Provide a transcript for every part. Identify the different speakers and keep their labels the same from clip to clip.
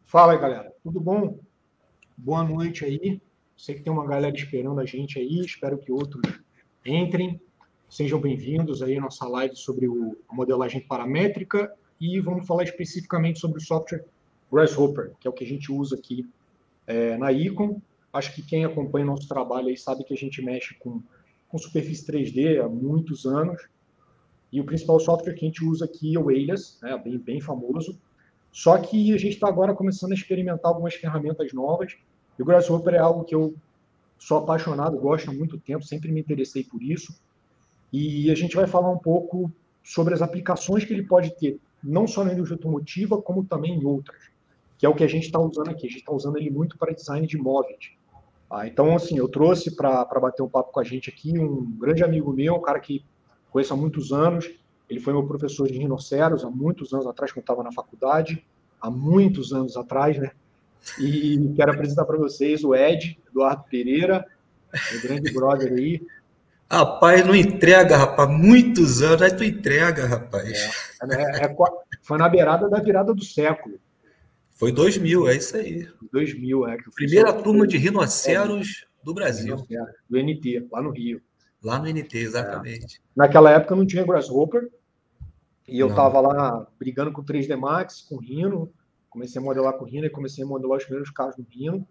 Speaker 1: Fala aí, galera. Tudo bom? Boa noite aí. Sei que tem uma galera esperando a gente aí. Espero que outros entrem. Sejam bem-vindos aí à nossa live sobre a modelagem paramétrica e vamos falar especificamente sobre o software Grasshopper, que é o que a gente usa aqui na Icon. Acho que quem acompanha nosso trabalho aí sabe que a gente mexe com superfície 3D há muitos anos. E o principal software que a gente usa aqui é o Alias, né, bem famoso. Só que a gente está agora começando a experimentar algumas ferramentas novas. E o Grasshopper é algo que eu sou apaixonado, gosto há muito tempo, sempre me interessei por isso. E a gente vai falar um pouco sobre as aplicações que ele pode ter, não só na indústria automotiva, como também em outras, que é o que a gente está usando aqui. A gente está usando ele muito para design de móveis. Então, assim, eu trouxe para bater um papo com a gente aqui um grande amigo meu, um cara que conheço há muitos anos. Ele foi meu professor de rinoceros há muitos anos atrás, quando eu estava na faculdade, há muitos anos atrás, né? E quero apresentar para vocês o Eduardo Pereira, meu grande brother aí.
Speaker 2: Rapaz, não entrega, rapaz. Muitos anos, aí tu entrega, rapaz.
Speaker 1: Foi na beirada da virada do século.
Speaker 2: Foi 2000, é isso aí.
Speaker 1: 2000, que eu
Speaker 2: Primeira turma de rinoceros do Brasil.
Speaker 1: Do NT, lá no Rio.
Speaker 2: Lá no NT, exatamente.
Speaker 1: Naquela época não tinha Grasshopper, e eu estava lá brigando com o 3D Max, com o Rhino, comecei a modelar com o Rhino e comecei a modelar os primeiros carros no Rhino.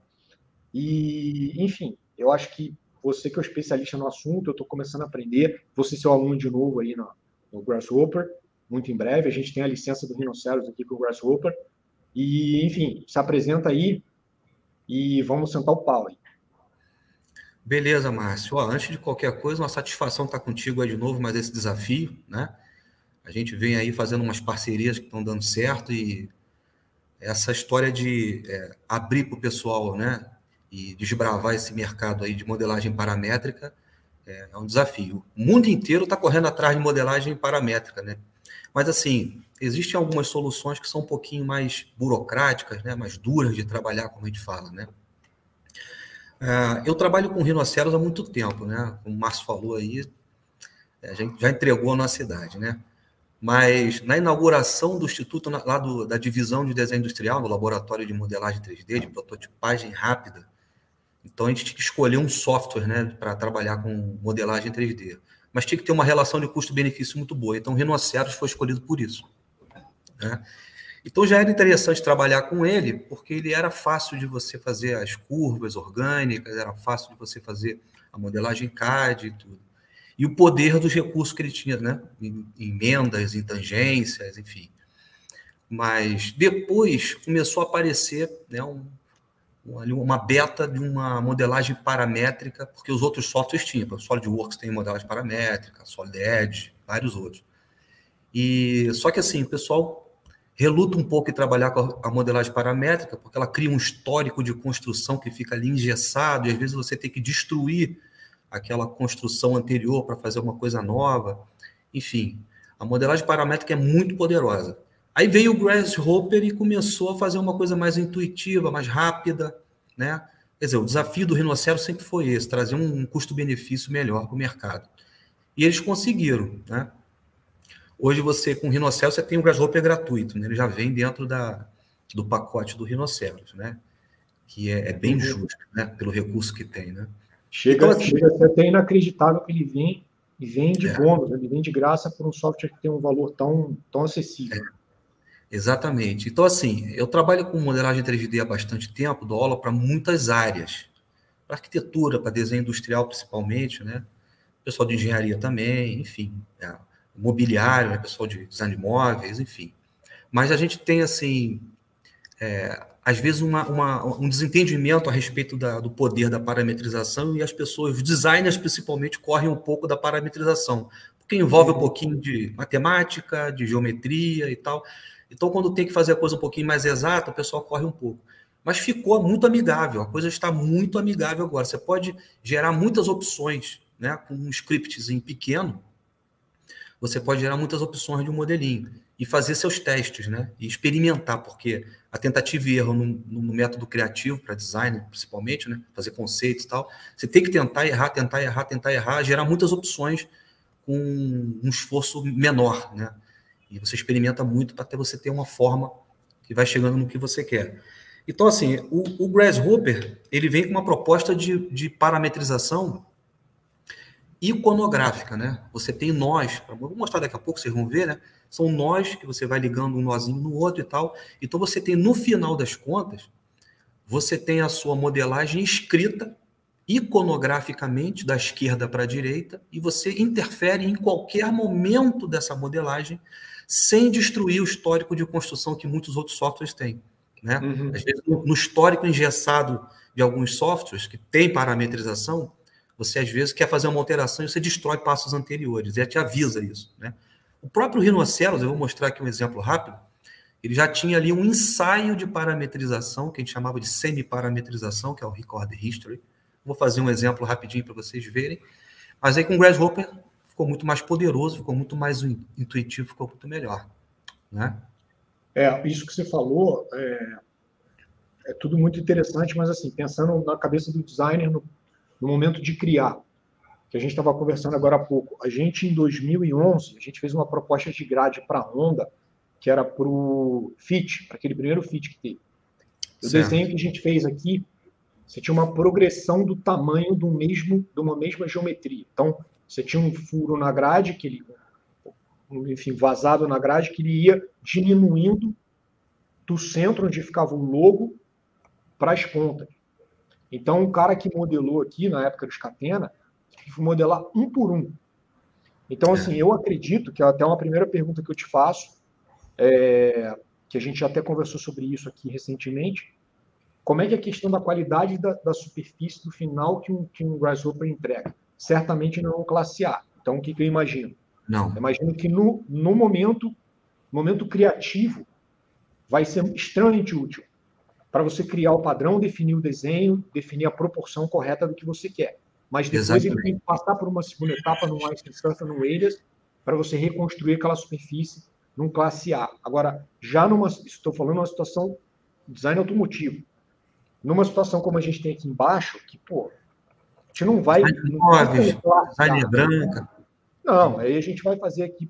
Speaker 1: E, enfim, eu acho que você que é o especialista no assunto, eu estou começando a aprender, vou ser seu aluno de novo aí no Grasshopper, muito em breve. A gente tem a licença do Rhinoceros aqui com o Grasshopper. E, enfim, se apresenta aí e vamos sentar o pau aí.
Speaker 2: Beleza, Márcio. Antes de qualquer coisa, uma satisfação estar contigo aí de novo, mais esse desafio, né? A gente vem aí fazendo umas parcerias que estão dando certo e essa história de abrir para o pessoal, né? E desbravar esse mercado aí de modelagem paramétrica é um desafio. O mundo inteiro está correndo atrás de modelagem paramétrica, né? Mas, assim, existem algumas soluções que são um pouquinho mais burocráticas, né? Mais duras de trabalhar, como a gente fala, né? Eu trabalho com rinoceros há muito tempo, né? Como o Márcio falou aí, a gente já entregou a nossa idade, né? Mas na inauguração do Instituto, lá da Divisão de Desenho Industrial, no Laboratório de Modelagem 3D, de prototipagem rápida, então a gente tinha que escolher um software, né, para trabalhar com modelagem 3D. Mas tinha que ter uma relação de custo-benefício muito boa. Então o Rhinoceros foi escolhido por isso, né? Então já era interessante trabalhar com ele, porque ele era fácil de você fazer as curvas orgânicas, era fácil de você fazer a modelagem CAD e tudo. E o poder dos recursos que ele tinha, né? Emendas, em tangências, enfim. Mas depois começou a aparecer, né, uma beta de uma modelagem paramétrica, porque os outros softwares tinham. O SolidWorks tem modelagem paramétrica, Solid Edge, vários outros. Só que assim, o pessoal reluta um pouco em trabalhar com a modelagem paramétrica, porque ela cria um histórico de construção que fica ali engessado, e às vezes você tem que destruir aquela construção anterior para fazer uma coisa nova. Enfim, a modelagem paramétrica é muito poderosa. Aí veio o Grasshopper e começou a fazer uma coisa mais intuitiva, mais rápida, né? Quer dizer, o desafio do Rhinoceros sempre foi esse, trazer um custo-benefício melhor para o mercado. E eles conseguiram, né? Hoje você, com o Rhinoceros, você tem o Grasshopper gratuito, né? Ele já vem dentro do pacote do Rhinoceros, né? Que é bem justo, né? Pelo recurso que tem, né?
Speaker 1: Chega a ser até inacreditável que ele vem de bônus, ele vem de graça por um software que tem um valor tão acessível.
Speaker 2: Exatamente. Então, assim, eu trabalho com modelagem 3D há bastante tempo, dou aula para muitas áreas. Para arquitetura, para desenho industrial, principalmente, né? Pessoal de engenharia também, enfim. Mobiliário, né? Pessoal de design de móveis, enfim. Mas a gente tem, assim, às vezes um desentendimento a respeito do poder da parametrização e as pessoas, os designers principalmente, correm um pouco da parametrização, porque envolve um pouquinho de matemática, de geometria e tal. Então, quando tem que fazer a coisa um pouquinho mais exata, o pessoal corre um pouco. Mas ficou muito amigável, a coisa está muito amigável agora. Você pode gerar muitas opções, né? Com um scriptzinho pequeno, você pode gerar muitas opções de um modelinho e fazer seus testes, né? E experimentar, porque a tentativa e erro no método criativo, para design, principalmente, né? Fazer conceitos e tal, você tem que tentar errar, gerar muitas opções com um esforço menor, né? E você experimenta muito para até você ter uma forma que vai chegando no que você quer. Então, assim, o Grasshopper, ele vem com uma proposta de parametrização iconográfica, né? Você tem nós, vou mostrar daqui a pouco, vocês vão ver, né? São nós que você vai ligando um nozinho no outro e tal. Então, você tem, no final das contas, você tem a sua modelagem escrita iconograficamente da esquerda para a direita e você interfere em qualquer momento dessa modelagem sem destruir o histórico de construção que muitos outros softwares têm, né? Às vezes, no histórico engessado de alguns softwares que tem parametrização, você às vezes quer fazer uma alteração e você destrói passos anteriores, e te avisa isso, né? O próprio Rhinoceros, eu vou mostrar aqui um exemplo rápido, ele já tinha ali um ensaio de parametrização, que a gente chamava de semi-parametrização, que é o Record History. Vou fazer um exemplo rapidinho para vocês verem. Mas aí com o Grasshopper ficou muito mais poderoso, ficou muito mais intuitivo, ficou muito melhor, né?
Speaker 1: Isso que você falou é tudo muito interessante, mas assim, pensando na cabeça do designer no momento de criar, que a gente estava conversando agora há pouco, a gente em 2011, a gente fez uma proposta de grade para a Honda, que era para o Fit, para aquele primeiro Fit que teve. O desenho que a gente fez aqui, você tinha uma progressão do tamanho de uma mesma geometria. Então, você tinha um furo na grade, enfim, vazado na grade, que ele ia diminuindo do centro onde ficava o logo para as pontas. Então, o cara que modelou aqui, na época dos Catena, teve que modelar um por um. Então, assim, eu acredito que até uma primeira pergunta que eu te faço, que a gente até conversou sobre isso aqui recentemente, como é que é a questão da qualidade da superfície do final que um Grasshopper entrega? Certamente não é um classe A. Então, o que eu imagino?
Speaker 2: Não.
Speaker 1: Eu imagino que no momento criativo vai ser extremamente útil para você criar o padrão, definir o desenho, definir a proporção correta do que você quer. Mas depois ele tem que passar por uma segunda etapa no Ice Surfer, no Alias, para você reconstruir aquela superfície num classe A. Agora, estou falando numa situação design automotivo. Numa situação como a gente tem aqui embaixo, que, pô, a gente não vai...
Speaker 2: Design branca.
Speaker 1: Não, aí a gente vai fazer aqui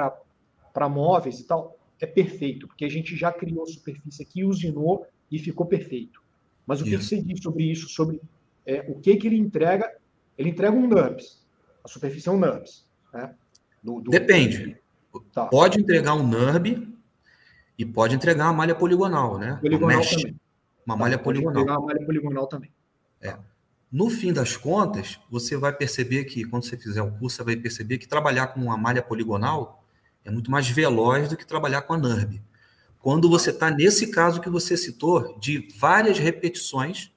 Speaker 1: para móveis e tal, é perfeito, porque a gente já criou superfície aqui, usinou e ficou perfeito. Mas o que você diz sobre isso, sobre o que ele entrega? Ele entrega um NURBS, a superfície é um NURBS. Né?
Speaker 2: Depende. Tá. Pode entregar um NURB e pode entregar uma malha poligonal, né?
Speaker 1: Poligonal também.
Speaker 2: Uma malha poligonal.
Speaker 1: Entregar uma malha poligonal também.
Speaker 2: No fim das contas, você vai perceber que, quando você fizer o curso, você vai perceber que trabalhar com uma malha poligonal é muito mais veloz do que trabalhar com a NURB. Quando você está nesse caso que você citou, de várias repetições,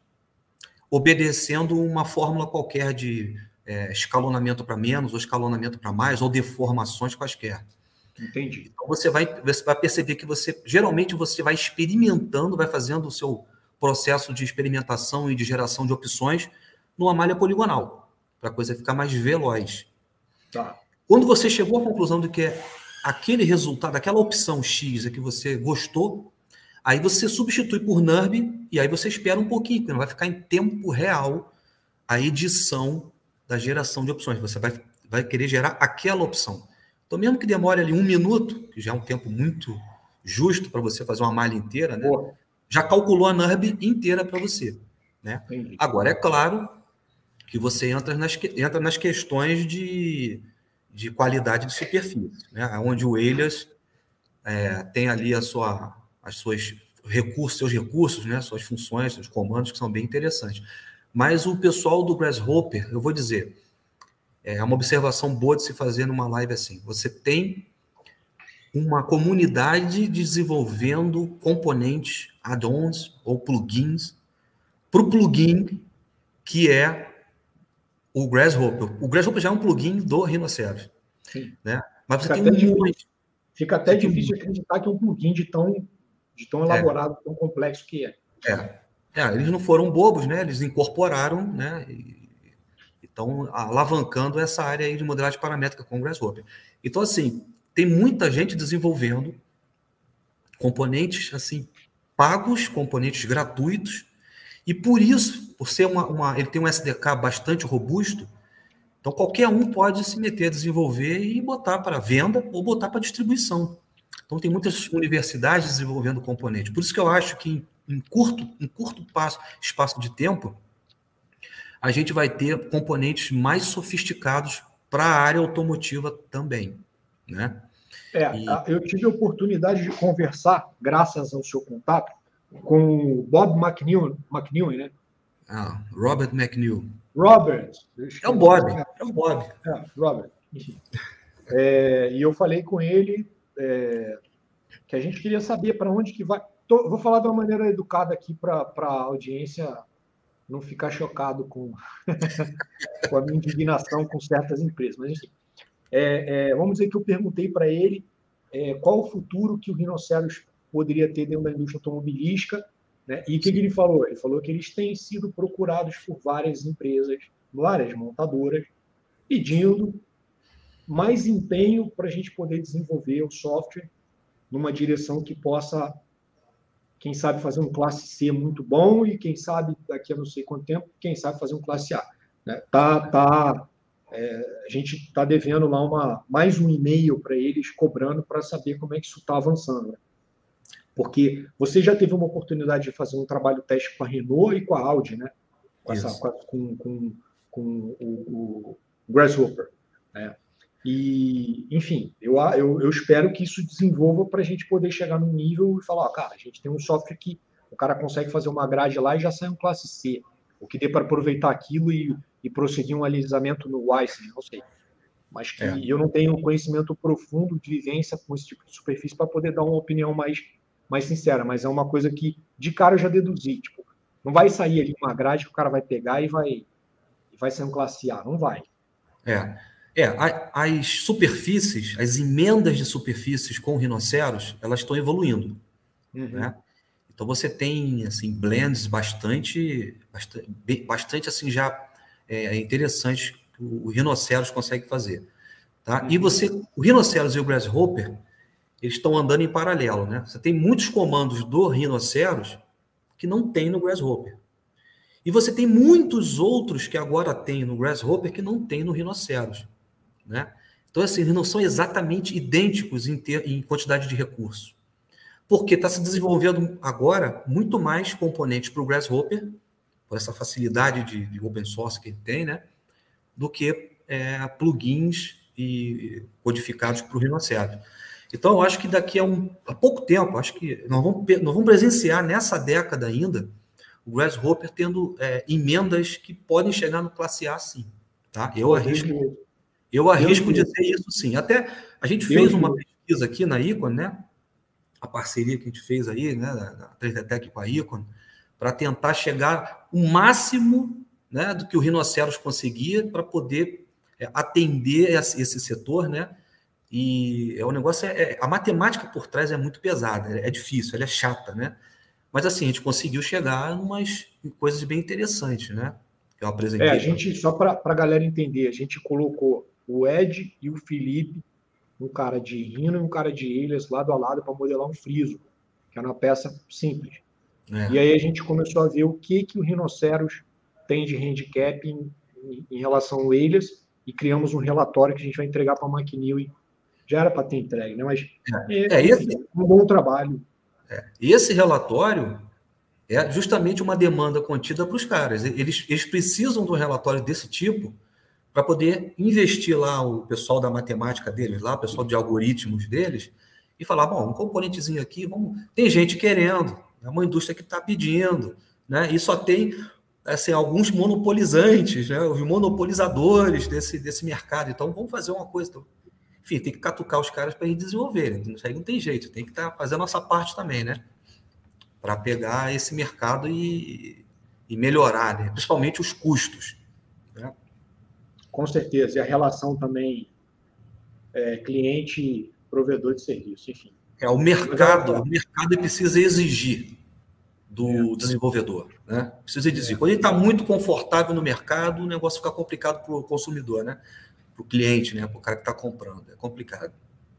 Speaker 2: obedecendo uma fórmula qualquer de escalonamento para menos, ou escalonamento para mais, ou deformações quaisquer.
Speaker 1: Entendi.
Speaker 2: Então, você vai perceber que geralmente você vai experimentando, vai fazendo o seu processo de experimentação e de geração de opções numa malha poligonal, para a coisa ficar mais veloz.
Speaker 1: Tá.
Speaker 2: Quando você chegou à conclusão de que aquele resultado, aquela opção X é que você gostou, aí você substitui por NURB e aí você espera um pouquinho, porque não vai ficar em tempo real a edição da geração de opções. Você vai querer gerar aquela opção. Então, mesmo que demore ali 1 minuto, que já é um tempo muito justo para você fazer uma malha inteira, né? Já calculou a NURB inteira para você. Né? Agora, é claro que você entra nas questões de qualidade de superfície, né? Onde o Alias tem ali seus recursos, né? Suas funções, seus comandos, que são bem interessantes. Mas o pessoal do Grasshopper, eu vou dizer, é uma observação boa de se fazer numa live assim. Você tem uma comunidade desenvolvendo componentes, add-ons ou plugins para o plugin que é o Grasshopper. O Grasshopper já é um plugin do Rhinoceros. Né? Mas você
Speaker 1: fica até difícil acreditar que é um plugin de tão elaborado, tão complexo que é.
Speaker 2: Eles não foram bobos, né? Eles incorporaram, né? E estão alavancando essa área aí de modelagem paramétrica com o Grasshopper. Então, assim, tem muita gente desenvolvendo componentes assim pagos, componentes gratuitos, e por isso, por ser ele tem um SDK bastante robusto, então qualquer um pode se meter a desenvolver e botar para venda ou botar para distribuição. Então, tem muitas universidades desenvolvendo componentes. Por isso que eu acho que em curto espaço de tempo, a gente vai ter componentes mais sofisticados para a área automotiva também, né?
Speaker 1: Eu tive a oportunidade de conversar, graças ao seu contato, com o Bob McNeil, né?
Speaker 2: Robert McNeil.
Speaker 1: Robert.
Speaker 2: É o Bob.
Speaker 1: Robert, enfim. E eu falei com ele que a gente queria saber para onde que vai. Vou falar de uma maneira educada aqui para a audiência não ficar chocado com a minha indignação com certas empresas. Mas, enfim, vamos dizer que eu perguntei para ele qual o futuro que o Rhinoceros poderia ter dentro da indústria automobilística, né? E o que ele falou? Ele falou que eles têm sido procurados por várias empresas, várias montadoras, pedindo mais empenho para a gente poder desenvolver o software numa direção que possa, quem sabe, fazer um classe C muito bom e, quem sabe, daqui a não sei quanto tempo, quem sabe fazer um classe A. Né? A gente está devendo lá mais um e-mail para eles, cobrando para saber como é que isso está avançando. Né? Porque você já teve uma oportunidade de fazer um trabalho teste com a Renault e com a Audi, né? Com o Grasshopper. Né? E, enfim, eu espero que isso desenvolva para a gente poder chegar num nível e falar, cara, a gente tem um software que o cara consegue fazer uma grade lá e já sai um classe C, o que dê para aproveitar aquilo e prosseguir um alisamento no Weiss, não sei. Mas que eu não tenho conhecimento profundo de vivência com esse tipo de superfície para poder dar uma opinião mais sincera, mas é uma coisa que de cara eu já deduzi, tipo, não vai sair ali uma grade que o cara vai pegar e vai ser um classe A, não vai.
Speaker 2: As superfícies, as emendas de superfícies com rinoceros, elas estão evoluindo, né? Então você tem assim blends bastante assim já interessantes que o rinoceros consegue fazer, tá? E o rinoceros e o Grasshopper, eles estão andando em paralelo, né? Você tem muitos comandos do rinoceros que não tem no Grasshopper. E você tem muitos outros que agora tem no Grasshopper que não tem no rinoceros, né? Então, assim, eles não são exatamente idênticos em quantidade de recursos. Porque está se desenvolvendo agora muito mais componentes para o Grasshopper, por essa facilidade de open source que ele tem, né? Do que plugins e codificados para o rinoceros. Então, eu acho que daqui a pouco tempo, acho que nós vamos presenciar nessa década ainda o Grasshopper tendo emendas que podem chegar no classe A, sim. Tá? Eu arrisco dizer isso, sim. Até a gente fez uma pesquisa aqui na Icon, né? A parceria que a gente fez aí, né, da 3D Tech com a Icon, para tentar chegar o máximo, né, do que o Rhinoceros conseguia para poder atender esse setor, né? E o negócio a matemática por trás é muito pesada, é difícil, ela é chata, né? Mas assim, a gente conseguiu chegar em umas coisas bem interessantes, né? Que eu apresentei.
Speaker 1: A gente, só para a galera entender, a gente colocou o Ed e o Felipe, um cara de Rhino e um cara de Ilhas, lado a lado, para modelar um friso, que é uma peça simples. E aí a gente começou a ver o que o Rhinoceros tem de handicap em relação ao Ilhas e criamos um relatório que a gente vai entregar para a McNeil. Já era para ter entregue, né? Mas um bom trabalho.
Speaker 2: E esse relatório é justamente uma demanda contida para os caras. Eles precisam de um relatório desse tipo para poder investir lá o pessoal da matemática deles, lá, o pessoal de algoritmos deles, e falar, bom, um componentezinho aqui, tem gente querendo, é uma indústria que está pedindo, né? E só tem assim, alguns monopolizantes, né? Os monopolizadores desse mercado. Então, vamos fazer uma coisa. Então, enfim, tem que catucar os caras para eles desenvolverem. Isso aí não tem jeito, tem que estar fazendo a nossa parte também, né? Para pegar esse mercado e melhorar, né? Principalmente os custos. Né?
Speaker 1: Com certeza. E a relação também cliente-provedor de serviço, enfim.
Speaker 2: O mercado precisa exigir do desenvolvedor, né? Precisa exigir. Quando ele está muito confortável no mercado, o negócio fica complicado para o consumidor, né? Para o cliente, né? Para o cara que está comprando. É complicado.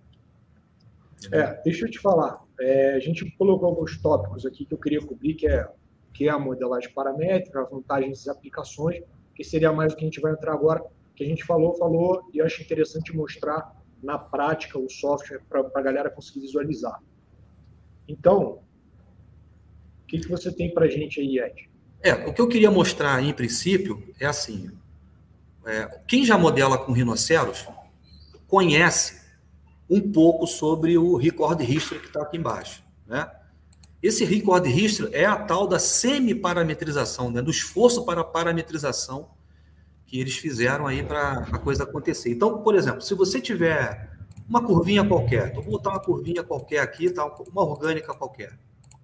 Speaker 1: Deixa eu te falar. A gente colocou alguns tópicos aqui que eu queria cobrir, que é a modelagem paramétrica, as vantagens e aplicações, que seria mais o que a gente vai entrar agora, que a gente falou, e eu acho interessante mostrar na prática o software para a galera conseguir visualizar. Então, o que você tem para a gente aí, Ed?
Speaker 2: O que eu queria mostrar aí, em princípio, é assim, quem já modela com rinoceros conhece um pouco sobre o Record History que está aqui embaixo, né? Esse Record History é a tal da semi-parametrização, né? Do esforço para a parametrização que eles fizeram aí para a coisa acontecer. Então, por exemplo, se você tiver uma curvinha qualquer, então vou botar uma curvinha qualquer aqui, tá? Uma orgânica qualquer.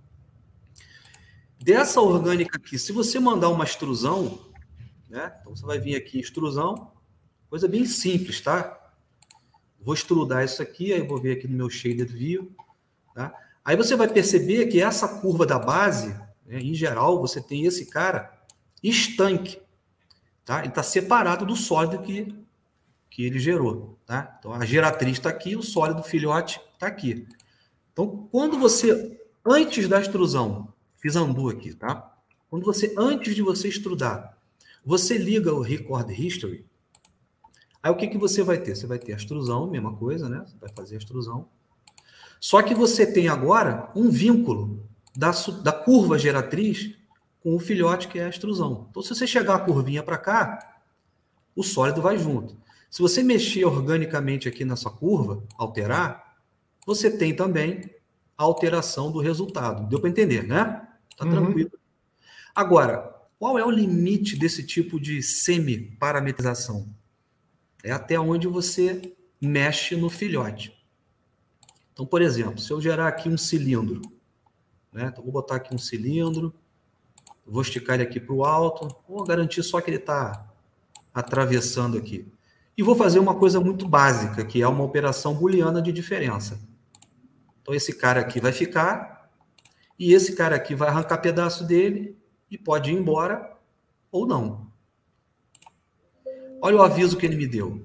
Speaker 2: Dessa orgânica aqui, se você mandar uma extrusão, né? Então você vai vir aqui, extrusão, coisa bem simples, tá? Vou extrudar isso aqui, aí vou ver aqui no meu shaded view, tá? Aí você vai perceber que essa curva da base, né, em geral, você tem esse cara estanque, tá? Ele está separado do sólido que ele gerou, tá? Então a geratriz está aqui, o sólido filhote está aqui. Então, quando você, antes da extrusão, fiz undo aqui, tá? Quando você, antes de você extrudar, você liga o Record History, aí o que você vai ter? Você vai ter a extrusão, mesma coisa, né? Você vai fazer a extrusão. Só que você tem agora um vínculo da curva geratriz com o filhote, que é a extrusão. Então, se você chegar a curvinha para cá, o sólido vai junto. Se você mexer organicamente aqui nessa curva, alterar, você tem também a alteração do resultado. Deu para entender, né? Tá tranquilo. Agora, qual é o limite desse tipo de semi-parametrização? É até onde você mexe no filhote. Então, por exemplo, se eu gerar aqui um cilindro, né? Então, vou botar aqui um cilindro, vou esticar ele aqui para o alto, vou garantir só que ele está atravessando aqui. E vou fazer uma coisa muito básica, que é uma operação booleana de diferença. Então, esse cara aqui vai ficar, e esse cara aqui vai arrancar pedaço dele, e pode ir embora, ou não. Olha o aviso que ele me deu.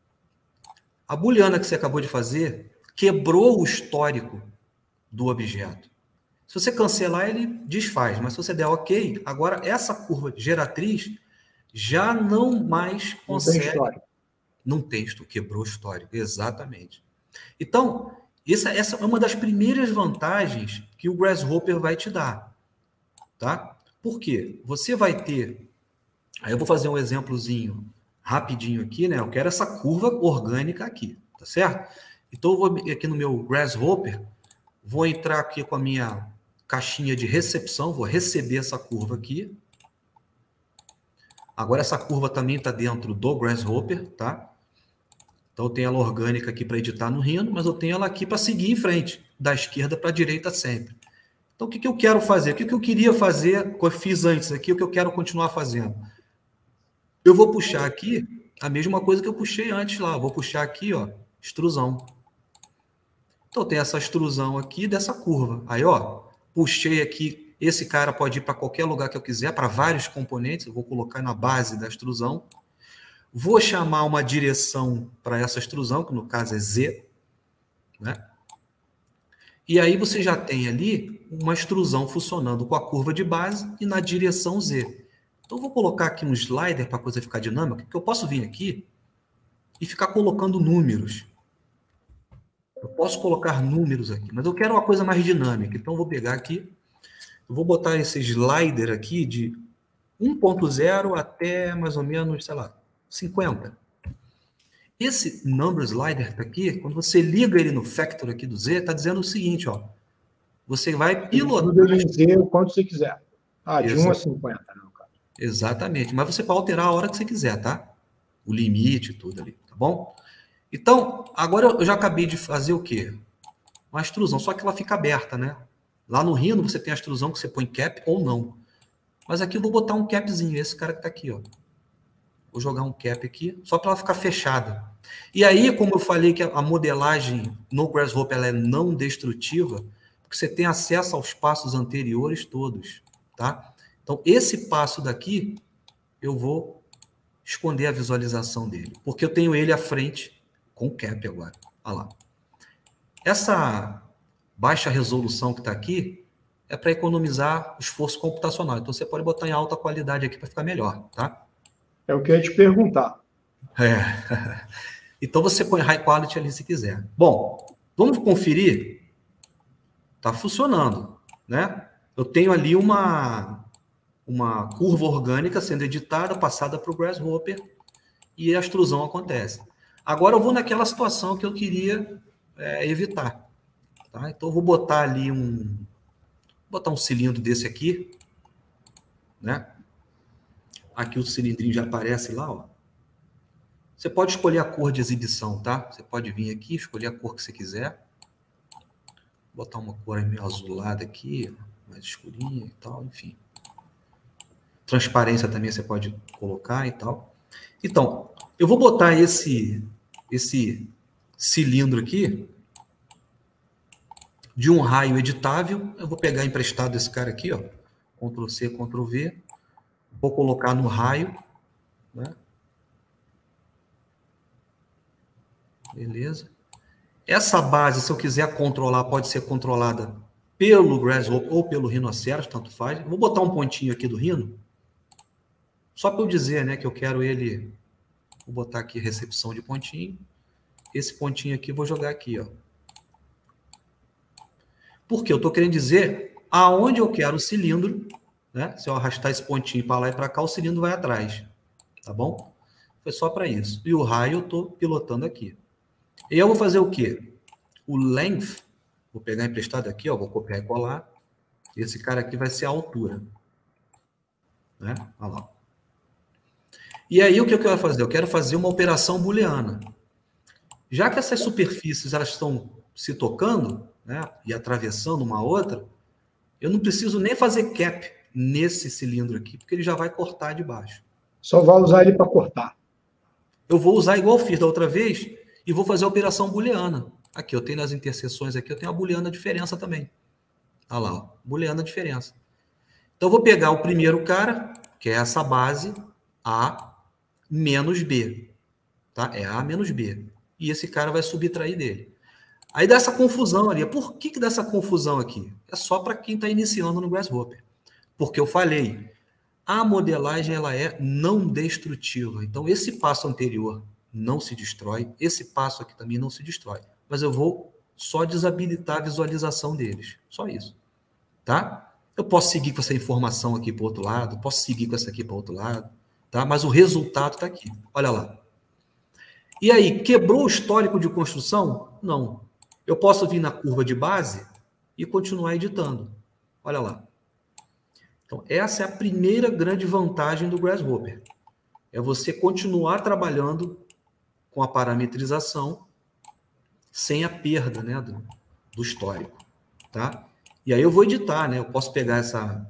Speaker 2: A booleana que você acabou de fazer quebrou o histórico do objeto. Se você cancelar, ele desfaz. Mas se você der OK, agora essa curva geratriz já não mais consegue...
Speaker 1: Não tem histórico.
Speaker 2: Não tem, quebrou o histórico, exatamente. Então, essa é uma das primeiras vantagens que o Grasshopper vai te dar. Tá? Por quê? Você vai ter... Aí eu vou fazer um exemplozinho rapidinho aqui, né? Eu quero essa curva orgânica aqui, tá certo? Então, eu vou aqui no meu Grasshopper, vou entrar aqui com a minha caixinha de recepção, vou receber essa curva aqui. Agora, essa curva também está dentro do Grasshopper, tá? Então, eu tenho ela orgânica aqui para editar no Rhino, mas eu tenho ela aqui para seguir em frente, da esquerda para a direita sempre. Então, o que eu quero fazer? O que eu queria fazer, que eu fiz antes aqui, o que eu quero continuar fazendo? Eu vou puxar aqui a mesma coisa que eu puxei antes lá. Eu vou puxar aqui, ó, extrusão. Então, tem essa extrusão aqui dessa curva. Aí, ó, puxei aqui. Esse cara pode ir para qualquer lugar que eu quiser, para vários componentes. Eu vou colocar na base da extrusão. Vou chamar uma direção para essa extrusão, que no caso é Z, né? E aí você já tem ali uma extrusão funcionando com a curva de base e na direção Z. Então, eu vou colocar aqui um slider para a coisa ficar dinâmica, porque eu posso vir aqui e ficar colocando números. Eu posso colocar números aqui, mas eu quero uma coisa mais dinâmica. Então, eu vou pegar aqui, eu vou botar esse slider aqui de 1.0 até mais ou menos, sei lá, 50. Esse number slider tá aqui, quando você liga ele no factor aqui do Z, está dizendo o seguinte, ó. Você vai pilotar...
Speaker 1: Você dizer o quanto você quiser. De 1 a 50, não, cara.
Speaker 2: Exatamente, mas você pode alterar a hora que você quiser, tá? O limite, tudo ali, tá bom? Então, agora eu já acabei de fazer o quê? Uma extrusão, só que ela fica aberta, né? Lá no Rhino você tem a extrusão que você põe cap ou não. Mas aqui eu vou botar um capzinho, esse cara que tá aqui, ó. Vou jogar um cap aqui, só para ela ficar fechada. E aí, como eu falei que a modelagem no Grasshopper ela é não destrutiva, porque você tem acesso aos passos anteriores todos, tá? Então, esse passo daqui, eu vou esconder a visualização dele, porque eu tenho ele à frente com o cap agora. Olha lá. Essa baixa resolução que está aqui é para economizar o esforço computacional. Então, você pode botar em alta qualidade aqui para ficar melhor, tá?
Speaker 1: É o que eu ia te perguntar.
Speaker 2: Então, você põe High Quality ali se quiser. Bom, vamos conferir? Está funcionando, né? Eu tenho ali uma curva orgânica sendo editada, passada para o Grasshopper, e a extrusão acontece. Agora eu vou naquela situação que eu queria evitar. Tá? Então eu vou botar ali um cilindro desse aqui, né? Aqui o cilindrinho já aparece lá, ó. Você pode escolher a cor de exibição, tá? Você pode vir aqui, escolher a cor que você quiser. Vou botar uma cor meio azulada aqui, mais escurinha e tal, enfim. Transparência também você pode colocar e tal. Então, eu vou botar esse cilindro aqui de um raio editável. Eu vou pegar emprestado esse cara aqui, ó. Ctrl+C, Ctrl+V. Vou colocar no raio, né? Beleza. Essa base, se eu quiser controlar, pode ser controlada pelo Grasshopper ou pelo Rhinoceros, tanto faz. Vou botar um pontinho aqui do Rhino, só para eu dizer, né, que eu quero ele. Vou botar aqui recepção de pontinho. Esse pontinho aqui vou jogar aqui, ó. Porque eu estou querendo dizer aonde eu quero o cilindro, né? Se eu arrastar esse pontinho para lá e para cá, o cilindro vai atrás, tá bom? Foi só para isso. E o raio eu estou pilotando aqui. E eu vou fazer o quê? O length, vou pegar emprestado aqui, ó, vou copiar e colar. Esse cara aqui vai ser a altura, né? Olha lá. E aí o que eu quero fazer? Eu quero fazer uma operação booleana. Já que essas superfícies elas estão se tocando, né, e atravessando uma outra, eu não preciso nem fazer cap nesse cilindro aqui, porque ele já vai cortar de baixo.
Speaker 1: Só vai usar ele para cortar.
Speaker 2: Eu vou usar igual eu fiz da outra vez e vou fazer a operação booleana. Aqui, eu tenho nas interseções aqui, eu tenho a booleana diferença também. Olha lá, ó, booleana diferença. Então, eu vou pegar o primeiro cara, que é essa base, A menos B. Tá? É A menos B. E esse cara vai subtrair dele. Aí dá essa confusão ali. Por que dá essa confusão aqui? É só para quem está iniciando no Grasshopper. Porque eu falei, a modelagem ela é não destrutiva. Então, esse passo anterior não se destrói, esse passo aqui também não se destrói. Mas eu vou só desabilitar a visualização deles. Só isso. Tá? Eu posso seguir com essa informação aqui para o outro lado, posso seguir com essa aqui para o outro lado, tá? Mas o resultado está aqui. Olha lá. E aí, quebrou o histórico de construção? Não. Eu posso vir na curva de base e continuar editando. Olha lá. Então, essa é a primeira grande vantagem do Grasshopper. É você continuar trabalhando com a parametrização sem a perda, né, do histórico. Tá? E aí eu vou editar, né? Eu posso pegar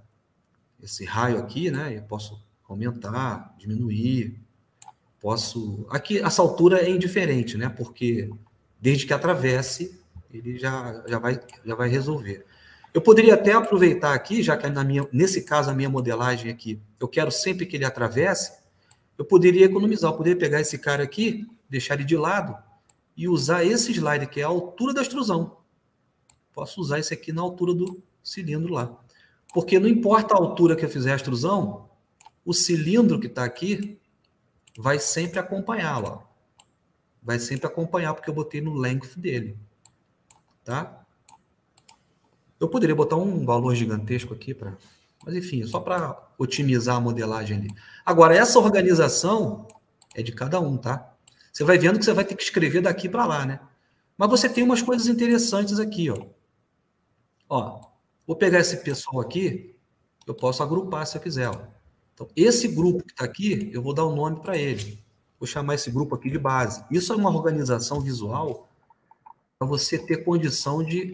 Speaker 2: esse raio aqui, né? Eu posso aumentar, diminuir. Posso... Aqui, essa altura é indiferente, né? Porque desde que atravesse, ele já vai resolver. Eu poderia até aproveitar aqui, já que nesse caso a minha modelagem aqui, eu quero sempre que ele atravesse, eu poderia economizar. Eu poderia pegar esse cara aqui, deixar ele de lado e usar esse slide, que é a altura da extrusão. Posso usar esse aqui na altura do cilindro lá. Porque não importa a altura que eu fizer a extrusão, o cilindro que está aqui vai sempre acompanhá-lo. Vai sempre acompanhar, porque eu botei no length dele. Tá? Eu poderia botar um valor gigantesco aqui, mas enfim, só para otimizar a modelagem ali. Agora, essa organização é de cada um, tá? Você vai vendo que você vai ter que escrever daqui para lá, né? Mas você tem umas coisas interessantes aqui, ó. Ó, vou pegar esse pessoal aqui, eu posso agrupar se eu quiser, ó. Então, esse grupo que está aqui, eu vou dar um nome para ele. Vou chamar esse grupo aqui de base. Isso é uma organização visual para você ter condição de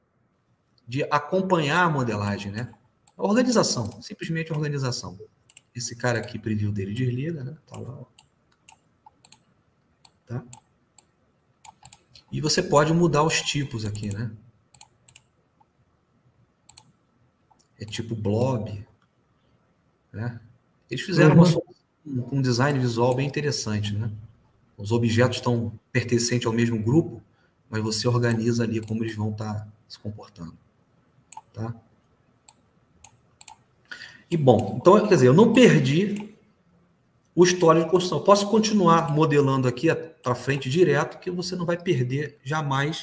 Speaker 2: acompanhar a modelagem, né? A organização, simplesmente organização. Esse cara aqui, preview dele desliga, né? Tá lá, ó. Tá? E você pode mudar os tipos aqui, né? É tipo blob, né? Eles fizeram um design visual bem interessante, né? Os objetos estão pertencentes ao mesmo grupo, mas você organiza ali como eles vão estar se comportando. Tá? E bom, então, quer dizer, eu não perdi o histórico de construção. Eu posso continuar modelando aqui para frente direto, que você não vai perder jamais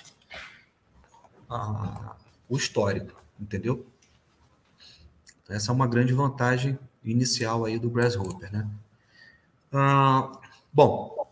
Speaker 2: o histórico, entendeu? Essa é uma grande vantagem inicial aí do Grasshopper, né? Bom,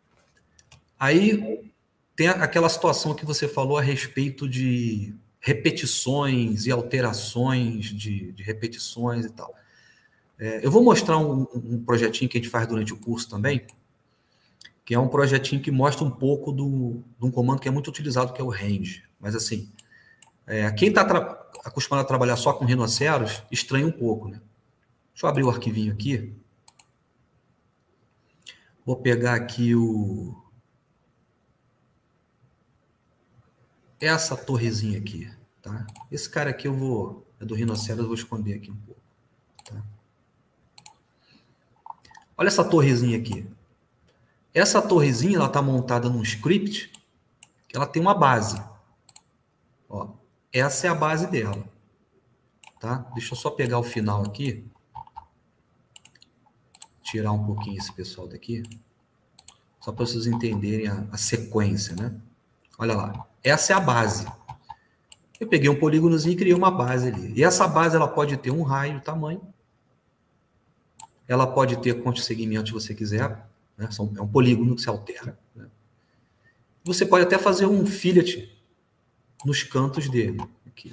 Speaker 2: aí tem aquela situação que você falou a respeito de repetições e alterações de repetições e tal. Eu vou mostrar um projetinho que a gente faz durante o curso também, que é um projetinho que mostra um pouco de um comando que é muito utilizado, que é o range. Mas assim, quem está acostumado a trabalhar só com rinoceros, estranha um pouco, né? Deixa eu abrir o arquivinho aqui. Vou pegar aqui essa torrezinha aqui, tá? Esse cara aqui é do rinoceros, eu vou esconder aqui um pouco, tá? Olha essa torrezinha aqui. Essa torrezinha, ela está montada num script que ela tem uma base. Ó, essa é a base dela, tá? Deixa eu só pegar o final aqui. Tirar um pouquinho esse pessoal daqui. Só para vocês entenderem a sequência, né? Olha lá. Essa é a base. Eu peguei um polígonozinho e criei uma base ali. E essa base, ela pode ter um raio de tamanho. Ela pode ter quantos segmentos você quiser. Né? É um polígono que se altera. Né? Você pode até fazer um fillet nos cantos dele. Aqui.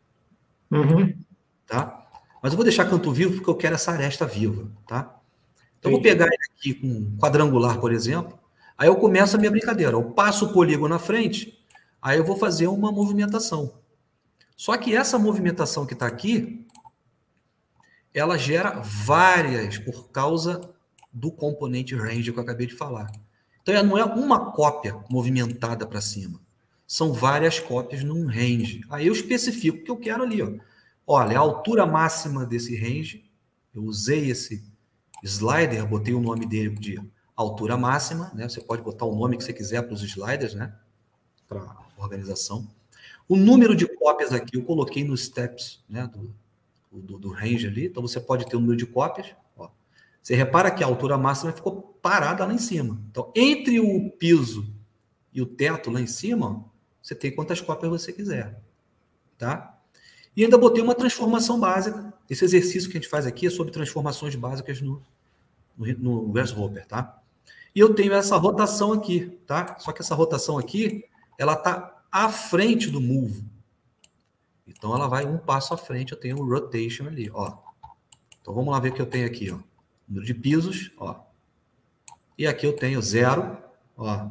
Speaker 2: Tá? Mas eu vou deixar canto vivo porque eu quero essa aresta viva. Tá? Então, eu vou pegar ele aqui com um quadrangular, por exemplo. Aí eu começo a minha brincadeira. Eu passo o polígono na frente, aí eu vou fazer uma movimentação. Só que essa movimentação que está aqui, ela gera várias por causa do componente range que eu acabei de falar. Então, não é uma cópia movimentada para cima. São várias cópias num range. Aí eu especifico o que eu quero ali. Ó. Olha, a altura máxima desse range, eu usei esse slider, botei o nome dele de altura máxima, né? Você pode botar o nome que você quiser para os sliders, né? Para organização. O número de cópias aqui eu coloquei nos steps, né? Do range ali. Então você pode ter o número de cópias. Ó. Você repara que a altura máxima ficou parada lá em cima. Então, entre o piso e o teto lá em cima, você tem quantas cópias você quiser, tá? E ainda botei uma transformação básica. Esse exercício que a gente faz aqui é sobre transformações básicas no Grasshopper, tá? E eu tenho essa rotação aqui, tá? Só que essa rotação aqui, ela tá à frente do move. Então, ela vai um passo à frente, eu tenho o rotation ali, ó. Então, vamos lá ver o que eu tenho aqui, ó. Número de pisos, ó. E aqui eu tenho 0, ó.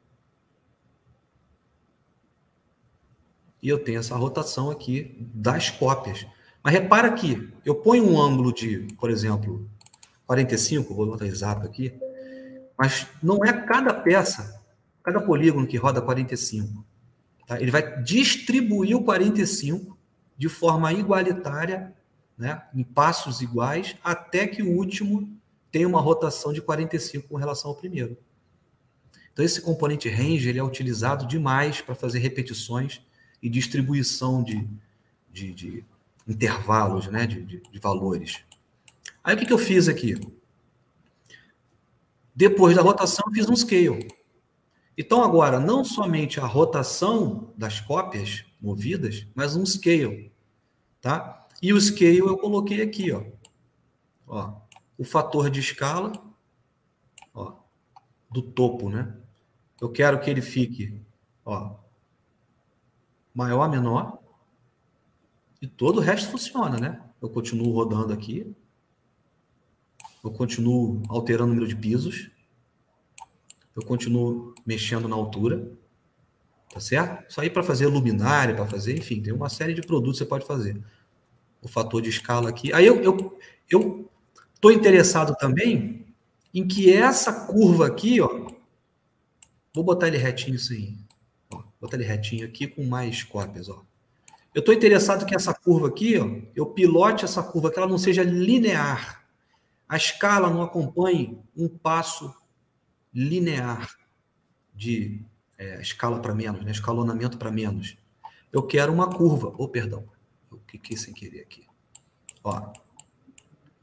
Speaker 2: E eu tenho essa rotação aqui das cópias. Mas repara aqui, eu ponho um ângulo de, por exemplo, 45, vou botar exato aqui, mas não é cada peça, cada polígono que roda 45. Tá? Ele vai distribuir o 45 de forma igualitária, né, em passos iguais, até que o último tenha uma rotação de 45 com relação ao primeiro. Então, esse componente range ele é utilizado demais para fazer repetições e distribuição de intervalos, né, de valores. Aí, o que eu fiz aqui? Depois da rotação, eu fiz um scale. Então, agora, não somente a rotação das cópias movidas, mas um scale. Tá? E o scale eu coloquei aqui. Ó, o fator de escala ó, do topo. Né? Eu quero que ele fique ó, maior, menor. E todo o resto funciona. Né? Eu continuo rodando aqui. Eu continuo alterando o número de pisos. Eu continuo mexendo na altura, tá certo? Isso aí para fazer luminária, para fazer, enfim, tem uma série de produtos que você pode fazer. O fator de escala aqui. Aí eu estou interessado também em que essa curva aqui, ó, vou botar ele retinho assim, ó, botar ele retinho aqui com mais cópias, ó. Eu estou interessado que essa curva aqui, ó, eu pilote essa curva, que ela não seja linear. A escala não acompanhe um passo linear de escala para menos, né? Escalonamento para menos. Eu quero uma curva. Perdão. Eu cliquei sem querer aqui. Ó.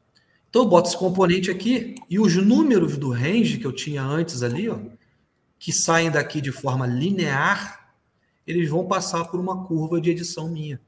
Speaker 2: Então, eu boto esse componente aqui e os números do range que eu tinha antes ali, ó, que saem daqui de forma linear, eles vão passar por uma curva de edição minha.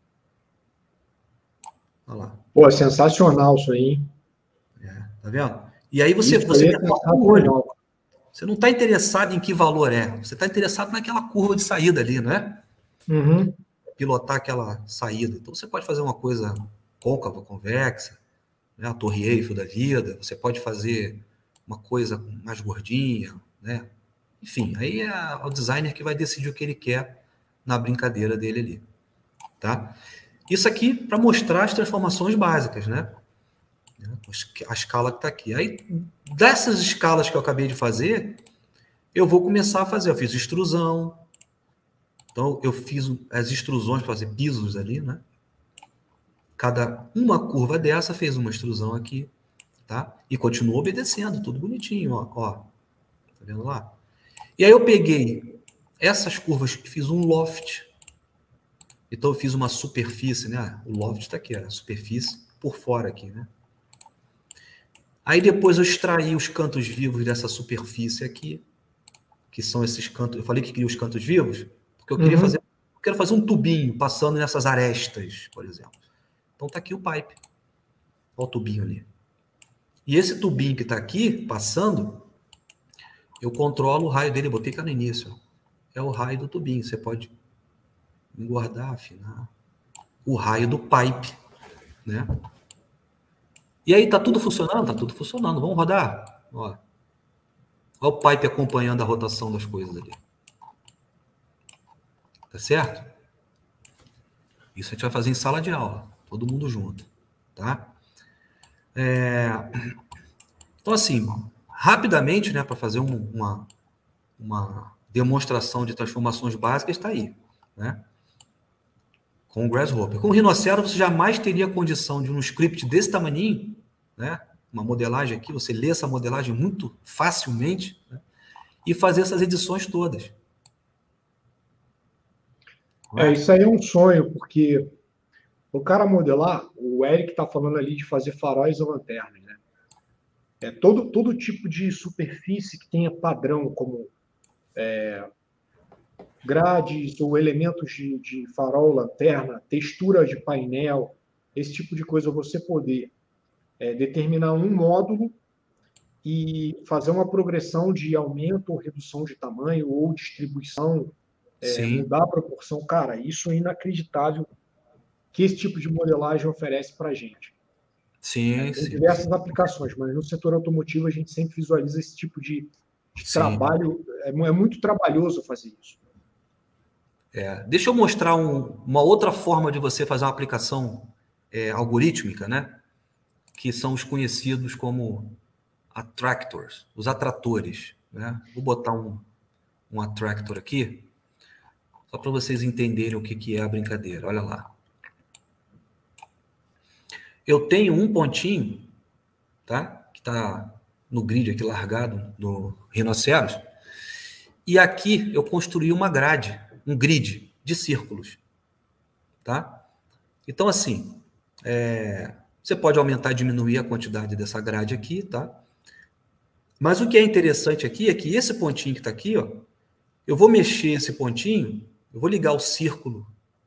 Speaker 2: Olha lá.
Speaker 1: Pô, sensacional isso aí, hein?
Speaker 2: Tá vendo? E aí você
Speaker 1: Isso aí é
Speaker 2: mergulha o olho.
Speaker 1: sensacional.
Speaker 2: Você não está interessado em que valor é. Você está interessado naquela curva de saída ali, não é?
Speaker 1: Uhum.
Speaker 2: Pilotar aquela saída. Então, você pode fazer uma coisa côncava, convexa, né? A Torre Eiffel da vida. Você pode fazer uma coisa mais gordinha, né? Enfim, aí é o designer que vai decidir o que ele quer na brincadeira dele ali, tá? Isso aqui para mostrar as transformações básicas, né? A escala que está aqui. Aí, dessas escalas que eu acabei de fazer, eu vou começar a fazer. Eu fiz extrusão. Então, eu fiz as extrusões para fazer pisos ali, né? Cada uma curva dessa fez uma extrusão aqui, tá? E continua obedecendo, tudo bonitinho, ó. Tá vendo lá? E aí eu peguei essas curvas e fiz um loft. Então, eu fiz uma superfície, né? O loft está aqui, a superfície por fora aqui, né? Aí depois eu extraí os cantos vivos dessa superfície aqui, que são esses cantos. Eu falei que queria os cantos vivos, porque eu queria fazer, eu quero fazer um tubinho passando nessas arestas, por exemplo. Então tá aqui o pipe. Olha o tubinho ali. E esse tubinho que está aqui, passando, eu controlo o raio dele. Eu botei cá no início. É o raio do tubinho. Você pode engordar, afinar. O raio do pipe, né? E aí, tá tudo funcionando? Tá tudo funcionando. Vamos rodar? Ó. Olha o pipe acompanhando a rotação das coisas ali. Tá certo? Isso a gente vai fazer em sala de aula. Todo mundo junto. Tá? Então, assim, rapidamente, né, para fazer uma demonstração de transformações básicas, está aí, né? Com o Grasshopper. Com o Rhinocero, você jamais teria condição de um script desse tamaninho, né? Uma modelagem aqui, você lê essa modelagem muito facilmente, né? E fazer essas edições todas.
Speaker 1: Isso aí é um sonho, porque o cara modelar, o Eric está falando ali de fazer faróis e lanternas, né? Todo tipo de superfície que tenha padrão, como grades ou elementos de farol, lanterna, textura de painel, esse tipo de coisa, você poder determinar um módulo e fazer uma progressão de aumento ou redução de tamanho ou distribuição, mudar a proporção. Cara, isso é inacreditável que esse tipo de modelagem oferece para a gente.
Speaker 2: Sim,
Speaker 1: Tem diversas aplicações, mas no setor automotivo a gente sempre visualiza esse tipo de trabalho. É muito trabalhoso fazer isso.
Speaker 2: Deixa eu mostrar uma outra forma de você fazer uma aplicação algorítmica, né? Que são os conhecidos como attractors, os atratores, né? Vou botar um attractor aqui, só para vocês entenderem o que é a brincadeira. Olha lá. Eu tenho um pontinho, tá? Que está no grid aqui largado, no Rhinoceros, e aqui eu construí uma grade, um grid de círculos, tá? Então, assim, você pode aumentar e diminuir a quantidade dessa grade aqui, tá? Mas o que é interessante aqui é que esse pontinho que está aqui, ó, eu vou mexer esse pontinho, eu vou ligar o círculo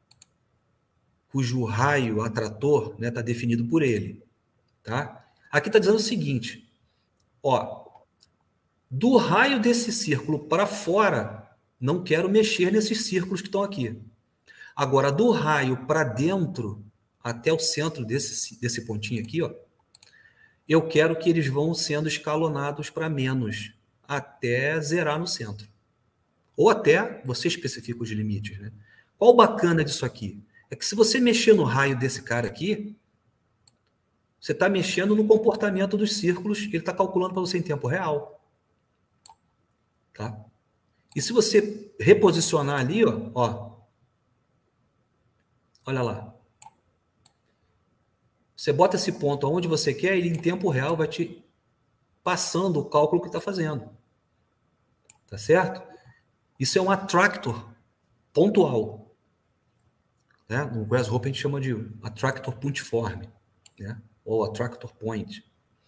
Speaker 2: cujo raio atrator está definido por ele, tá? Aqui está dizendo o seguinte, ó, do raio desse círculo para fora, não quero mexer nesses círculos que estão aqui. Agora, do raio para dentro, até o centro desse pontinho aqui, ó, eu quero que eles vão sendo escalonados para menos, até zerar no centro. Ou até, você especifica os limites, né? Qual o bacana disso aqui? É que se você mexer no raio desse cara aqui, você está mexendo no comportamento dos círculos, ele está calculando para você em tempo real. Tá? E se você reposicionar ali, ó, olha lá. Você bota esse ponto aonde você quer, ele em tempo real vai te passando o cálculo que está fazendo. Tá certo? Isso é um attractor pontual. Né? No Grasshopper a gente chama de attractor puntiforme. Né? ou attractor point.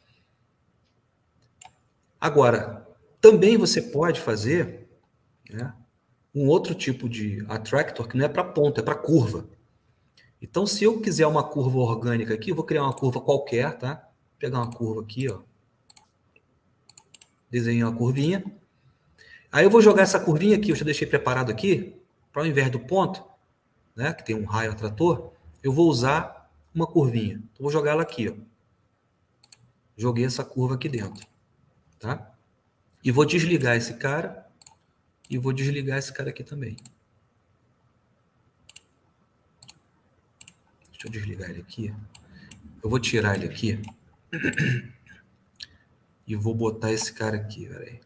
Speaker 2: Agora, também você pode fazer, né, um outro tipo de attractor que não é para ponta, é para curva. Então, se eu quiser uma curva orgânica aqui, eu vou criar uma curva qualquer, tá? Vou pegar uma curva aqui, ó. Desenhar uma curvinha. Aí eu vou jogar essa curvinha aqui, eu já deixei preparado aqui, para ao invés do ponto, né, que tem um raio atrator, eu vou usar uma curvinha. Então, vou jogar ela aqui, ó. Joguei essa curva aqui dentro, tá? E vou desligar esse cara e vou desligar esse cara aqui também. Deixa eu desligar ele aqui. Eu vou tirar ele aqui e vou botar esse cara aqui, peraí.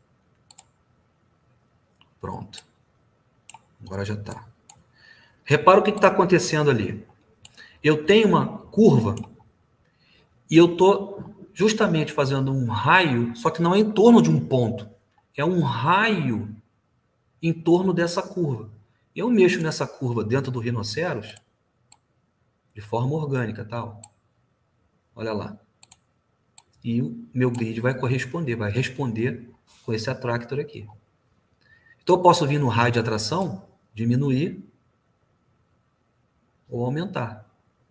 Speaker 2: Pronto. Agora já está. Repara o que está acontecendo ali. Eu tenho uma curva e eu estou justamente fazendo um raio, só que não é em torno de um ponto. É um raio em torno dessa curva. Eu mexo nessa curva dentro do rinoceros de forma orgânica, tal. Olha lá. E o meu grid vai responder com esse attractor aqui. Então eu posso vir no raio de atração, diminuir ou aumentar.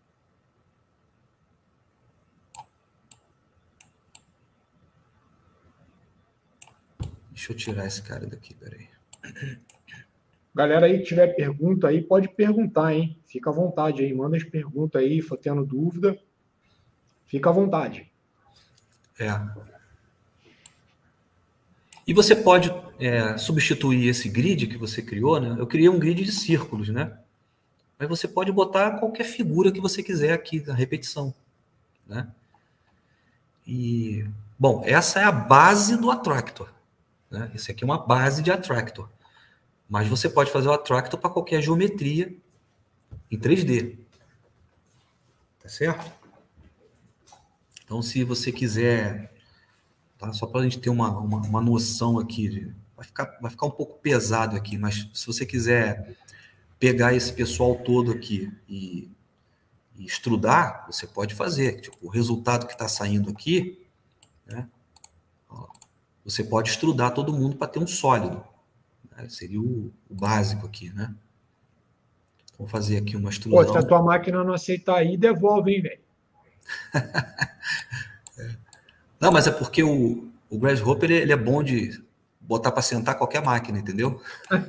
Speaker 2: Deixa eu tirar esse cara daqui, peraí.
Speaker 1: Galera aí que tiver pergunta aí, pode perguntar, hein? Fica à vontade aí, manda as perguntas aí, for tendo dúvida. Fica à vontade.
Speaker 2: E você pode substituir esse grid que você criou, né? Eu criei um grid de círculos, né? Mas você pode botar qualquer figura que você quiser aqui na repetição, né? E, bom, essa é a base do attractor, né? Esse aqui é uma base de attractor. Mas você pode fazer o attractor para qualquer geometria em 3D. Tá certo? Então, se você quiser, tá? Só para a gente ter uma noção aqui, vai ficar um pouco pesado aqui, mas se você quiser pegar esse pessoal todo aqui e estudar, você pode fazer. Tipo, o resultado que está saindo aqui, né? Você pode estudar todo mundo para ter um sólido. Seria o básico aqui, né? Vou fazer aqui uma extrusão.
Speaker 1: Pô, se a tua máquina não aceitar aí, devolve, hein, velho?
Speaker 2: Não, mas é porque o Grasshopper ele é bom de botar para sentar qualquer máquina, entendeu?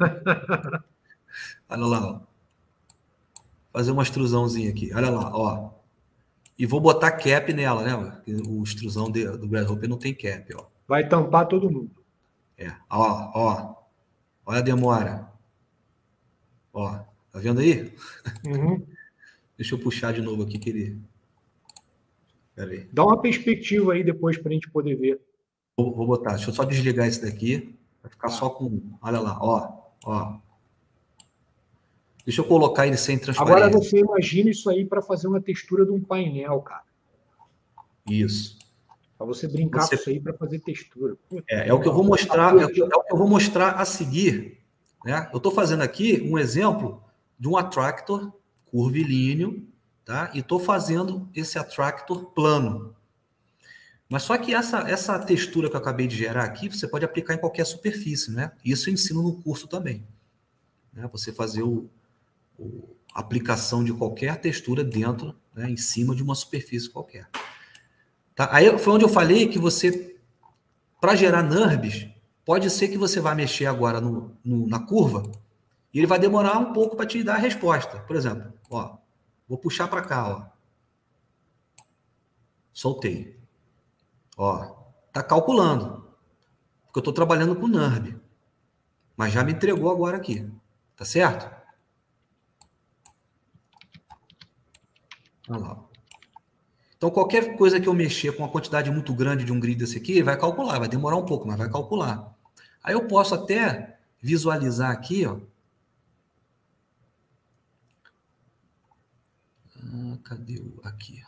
Speaker 2: Olha lá, ó. Fazer uma extrusãozinha aqui. Olha lá, ó. E vou botar cap nela, né? O extrusão do Grasshopper não tem cap, ó.
Speaker 1: Vai tampar todo mundo.
Speaker 2: Ó. Olha a demora. Ó, tá vendo aí?
Speaker 1: Uhum.
Speaker 2: Deixa eu puxar de novo aqui que ele... Pera aí.
Speaker 1: Dá uma perspectiva aí depois para a gente poder ver.
Speaker 2: Vou botar. Deixa eu só desligar esse daqui. Vai ficar só com... Olha lá, ó. Deixa eu colocar ele sem transparência.
Speaker 1: Agora você imagina isso aí para fazer uma textura de um painel, cara.
Speaker 2: Isso.
Speaker 1: Para você brincar com isso aí para fazer textura.
Speaker 2: É o que eu vou mostrar. É o que eu vou mostrar a seguir. Né? Eu estou fazendo aqui um exemplo de um attractor curvilíneo, tá? E estou fazendo esse attractor plano. Mas só que essa textura que eu acabei de gerar aqui, você pode aplicar em qualquer superfície, né? Isso eu ensino no curso também. Né? Você fazer a aplicação de qualquer textura dentro, né? Em cima de uma superfície qualquer. Tá? Aí foi onde eu falei que você, para gerar NURBS, pode ser que você vá mexer agora na curva e ele vai demorar um pouco para te dar a resposta. Por exemplo, ó, vou puxar para cá, ó. Soltei. Ó, tá calculando. Porque eu estou trabalhando com NURB. Mas já me entregou agora aqui. Tá certo? Olha lá. Então, qualquer coisa que eu mexer com uma quantidade muito grande de um grid desse aqui, vai calcular. Vai demorar um pouco, mas vai calcular. Aí eu posso até visualizar aqui, ó. Cadê o aqui?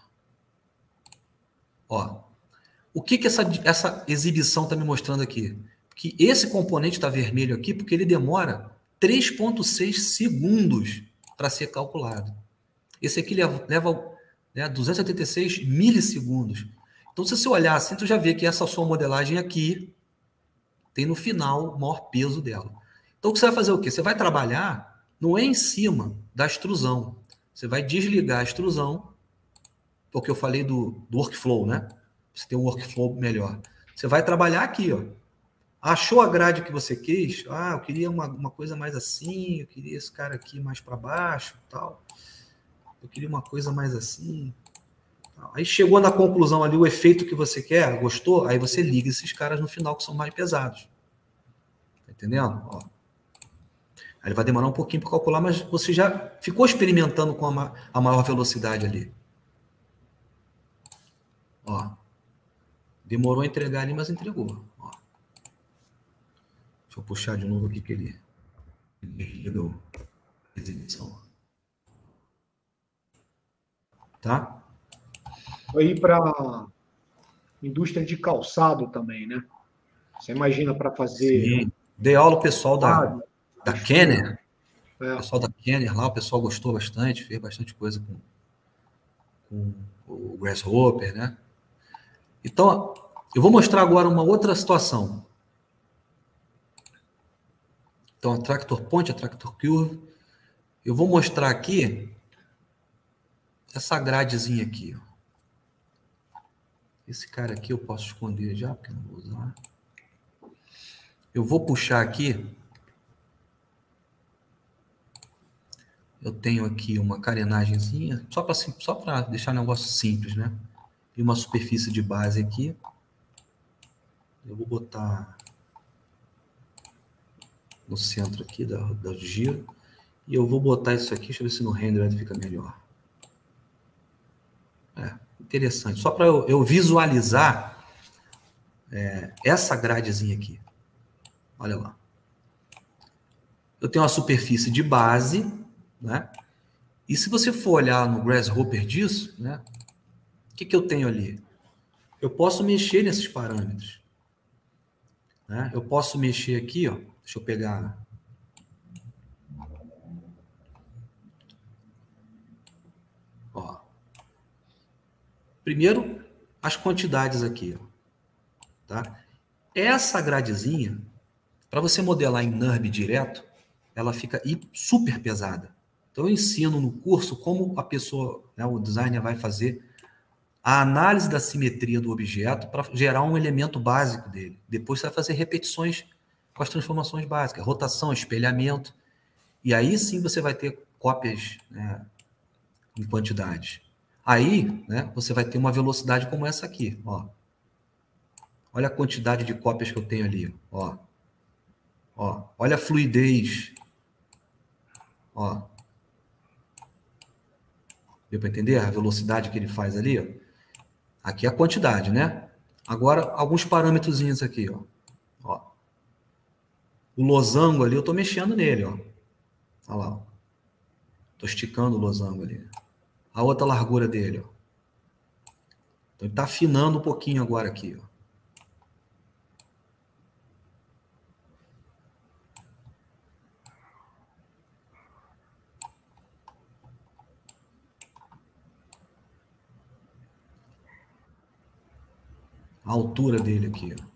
Speaker 2: Ó. O que essa exibição está me mostrando aqui? Que esse componente está vermelho aqui porque ele demora 3,6 segundos para ser calculado. Esse aqui leva né? 276 milissegundos. Então, se você olhar assim, tu já vê que essa sua modelagem aqui tem no final o maior peso dela. Então, o que você vai fazer o quê? Você vai trabalhar, não é em cima da extrusão. Você vai desligar a extrusão, porque eu falei do workflow, né? Você tem um workflow melhor. Você vai trabalhar aqui, ó. Achou a grade que você quis? Ah, eu queria uma coisa mais assim, eu queria esse cara aqui mais para baixo, tal. Eu queria uma coisa mais assim. Tal. Aí chegou na conclusão ali o efeito que você quer, gostou? Aí você liga esses caras no final que são mais pesados. Tá entendendo? Ó. Aí ele vai demorar um pouquinho para calcular, mas você já ficou experimentando com a maior velocidade ali. Ó. Demorou a entregar ali, mas entregou. Ó. Deixa eu puxar de novo aqui que ele deu exibição. Tá?
Speaker 1: Aí para indústria de calçado também, né? Você imagina para fazer...
Speaker 2: Sim. Dei aula o pessoal da Kenner.
Speaker 1: É.
Speaker 2: O pessoal da Kenner lá, o pessoal gostou bastante, fez bastante coisa com o Grasshopper, né? Então, eu vou mostrar agora uma outra situação. Então, a Tractor Point, a Tractor Curve. Eu vou mostrar aqui essa gradezinha aqui. Ó. Esse cara aqui eu posso esconder já, porque eu não vou usar. Eu vou puxar aqui. Eu tenho aqui uma carenagemzinha, só para deixar o negócio simples, né? E uma superfície de base aqui. Eu vou botar no centro aqui do giro. E eu vou botar isso aqui, deixa eu ver se no render fica melhor. É, interessante. Só para eu visualizar essa gradezinha aqui. Olha lá. Eu tenho uma superfície de base, né? E se você for olhar no Grasshopper disso, né? O que eu tenho ali? Eu posso mexer nesses parâmetros. Né? Eu posso mexer aqui, ó. Deixa eu pegar. Ó. Primeiro, as quantidades aqui, ó. Tá? Essa gradezinha, para você modelar em NURB direto, ela fica super pesada. Então, eu ensino no curso como a pessoa, né, o designer vai fazer a análise da simetria do objeto para gerar um elemento básico dele. Depois você vai fazer repetições com as transformações básicas, rotação, espelhamento. E aí sim você vai ter cópias, né, em quantidade. Aí, né, você vai ter uma velocidade como essa aqui. Ó. Olha a quantidade de cópias que eu tenho ali. Ó. Ó. Olha a fluidez. Ó. Deu para entender a velocidade que ele faz ali? Ó. Aqui é a quantidade, né? Agora, alguns parâmetrozinhos aqui. Ó. Ó. O losango ali, eu estou mexendo nele. Ó. Olha lá. Estou esticando o losango ali. A outra largura dele. Ó. Então, ele está afinando um pouquinho agora aqui. Ó. A altura dele aqui. Ó.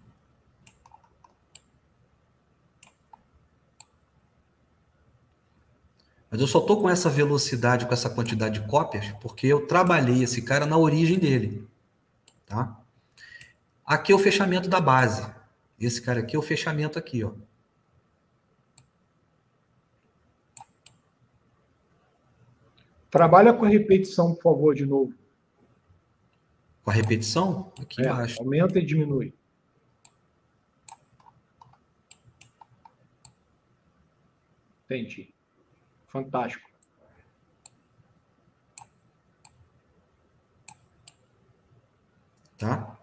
Speaker 2: Mas eu só estou com essa velocidade, com essa quantidade de cópias, porque eu trabalhei esse cara na origem dele. Tá? Aqui é o fechamento da base. Esse cara aqui é o fechamento aqui. Ó.
Speaker 1: Trabalha com a repetição, por favor, de novo.
Speaker 2: Com a repetição, aqui embaixo.
Speaker 1: Aumenta e diminui. Entendi. Fantástico.
Speaker 2: Tá?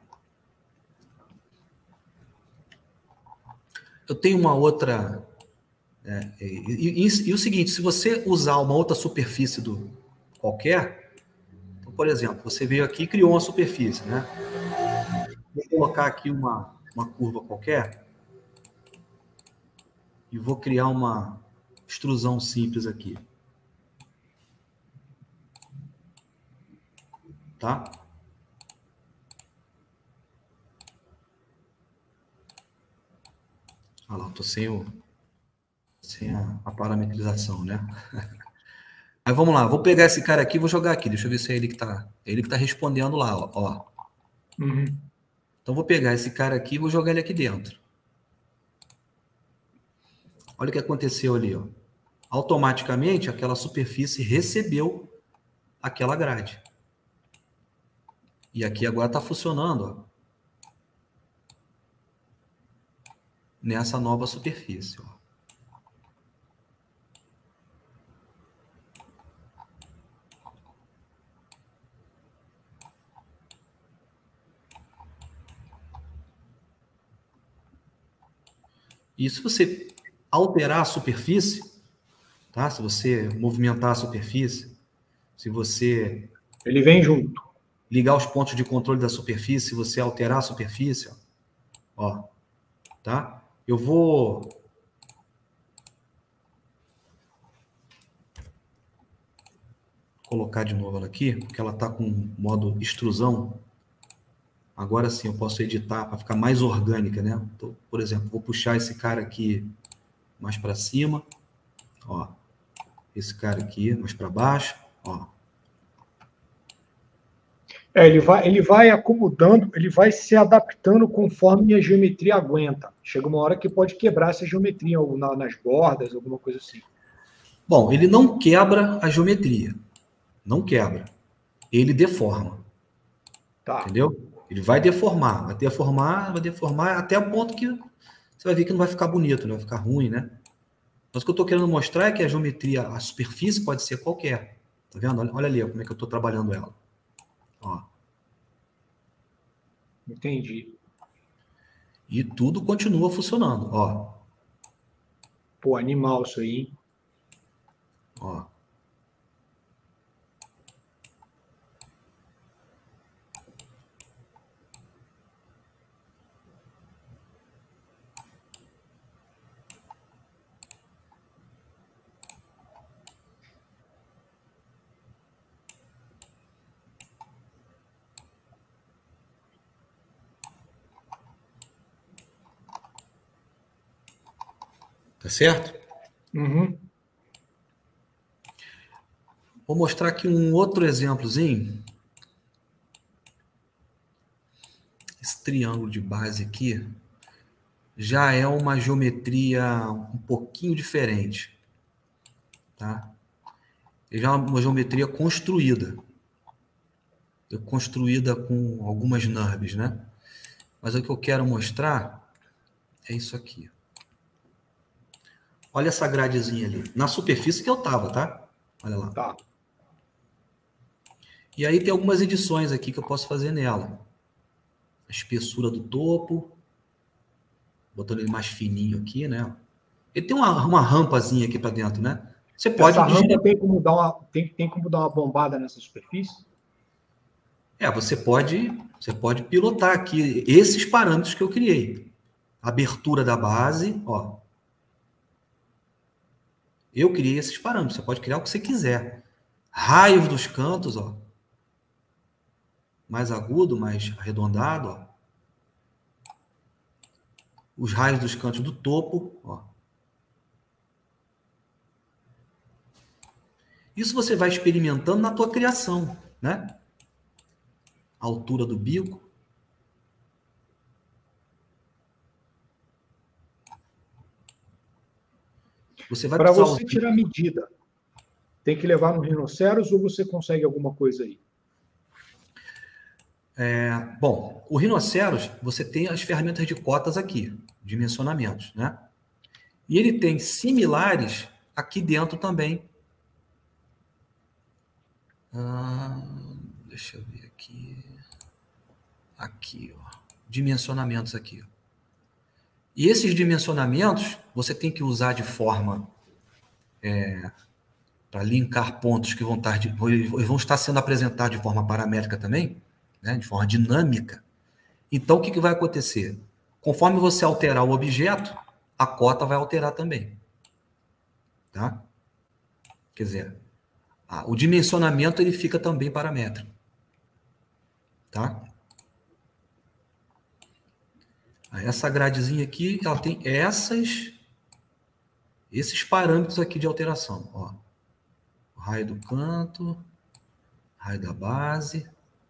Speaker 2: Eu tenho uma outra... e o seguinte, se você usar uma outra superfície qualquer... Então, por exemplo, você veio aqui e criou uma superfície, né? Vou colocar aqui uma curva qualquer e vou criar uma extrusão simples aqui. tá? Olha lá, eu tô sem a parametrização, né? Aí vamos lá, vou pegar esse cara aqui e vou jogar aqui. Deixa eu ver se é ele que tá respondendo lá, ó.
Speaker 1: Uhum.
Speaker 2: Então vou pegar esse cara aqui e vou jogar ele aqui dentro. Olha o que aconteceu ali, ó. Automaticamente aquela superfície recebeu aquela grade. E aqui agora está funcionando, ó, nessa nova superfície, ó. E se você alterar a superfície, tá? Se você movimentar a superfície, se você
Speaker 1: Ele vem junto.
Speaker 2: ligar os pontos de controle da superfície, se você alterar a superfície, ó, tá? Eu vou colocar de novo ela aqui, porque ela está com modo extrusão. Agora sim eu posso editar para ficar mais orgânica, né? Então, por exemplo, vou puxar esse cara aqui mais para cima, ó. Esse cara aqui mais para baixo, ó.
Speaker 1: Ele vai acomodando, ele vai se adaptando conforme a geometria aguenta. Chega uma hora que pode quebrar essa geometria ou nas bordas, alguma coisa assim.
Speaker 2: Bom, ele não quebra a geometria. Não quebra. Ele deforma.
Speaker 1: Tá.
Speaker 2: Entendeu? Ele vai deformar, até o ponto que você vai ver que não vai ficar bonito, não vai ficar ruim, né? Mas o que eu estou querendo mostrar é que a geometria, a superfície pode ser qualquer. Tá vendo? Olha ali como é que eu estou trabalhando ela. Ó.
Speaker 1: Entendi.
Speaker 2: E tudo continua funcionando, ó.
Speaker 1: Pô, animal isso aí, hein?
Speaker 2: Ó. Tá certo?
Speaker 1: Uhum.
Speaker 2: Vou mostrar aqui um outro exemplozinho. Esse triângulo de base aqui já é uma geometria um pouquinho diferente, tá? Já é uma geometria construída. Construída com algumas NURBS, né? Mas o que eu quero mostrar é isso aqui. Olha essa gradezinha ali. Na superfície que eu tava, tá? Olha lá.
Speaker 1: Tá.
Speaker 2: E aí tem algumas edições aqui que eu posso fazer nela. A espessura do topo. Botando ele mais fininho aqui, né? Ele tem uma rampazinha aqui para dentro, né? Você pode
Speaker 1: Essa rampa
Speaker 2: digitar.
Speaker 1: tem como dar uma bombada nessa superfície?
Speaker 2: Você pode pilotar aqui esses parâmetros que eu criei. Abertura da base, ó. Eu criei esses parâmetros. Você pode criar o que você quiser. Raios dos cantos, ó. Mais agudo, mais arredondado, ó. Os raios dos cantos do topo, ó. Isso você vai experimentando na tua criação, né? A altura do bico.
Speaker 1: Para você tirar medida, tem que levar no rinoceros ou você consegue alguma coisa aí?
Speaker 2: Bom, o rinoceros, você tem as ferramentas de cotas aqui, dimensionamentos, né? E ele tem similares aqui dentro também. Deixa eu ver aqui. Aqui, ó. Dimensionamentos aqui. E esses dimensionamentos, você tem que usar de forma para linkar pontos que vão estar sendo apresentados de forma paramétrica também, né? De forma dinâmica. Então, o que vai acontecer? Conforme você alterar o objeto, a cota vai alterar também. Tá? Quer dizer, o dimensionamento ele fica também paramétrico. tá? Essa gradezinha aqui, ela tem esses parâmetros aqui de alteração, ó. O raio do canto, raio da base,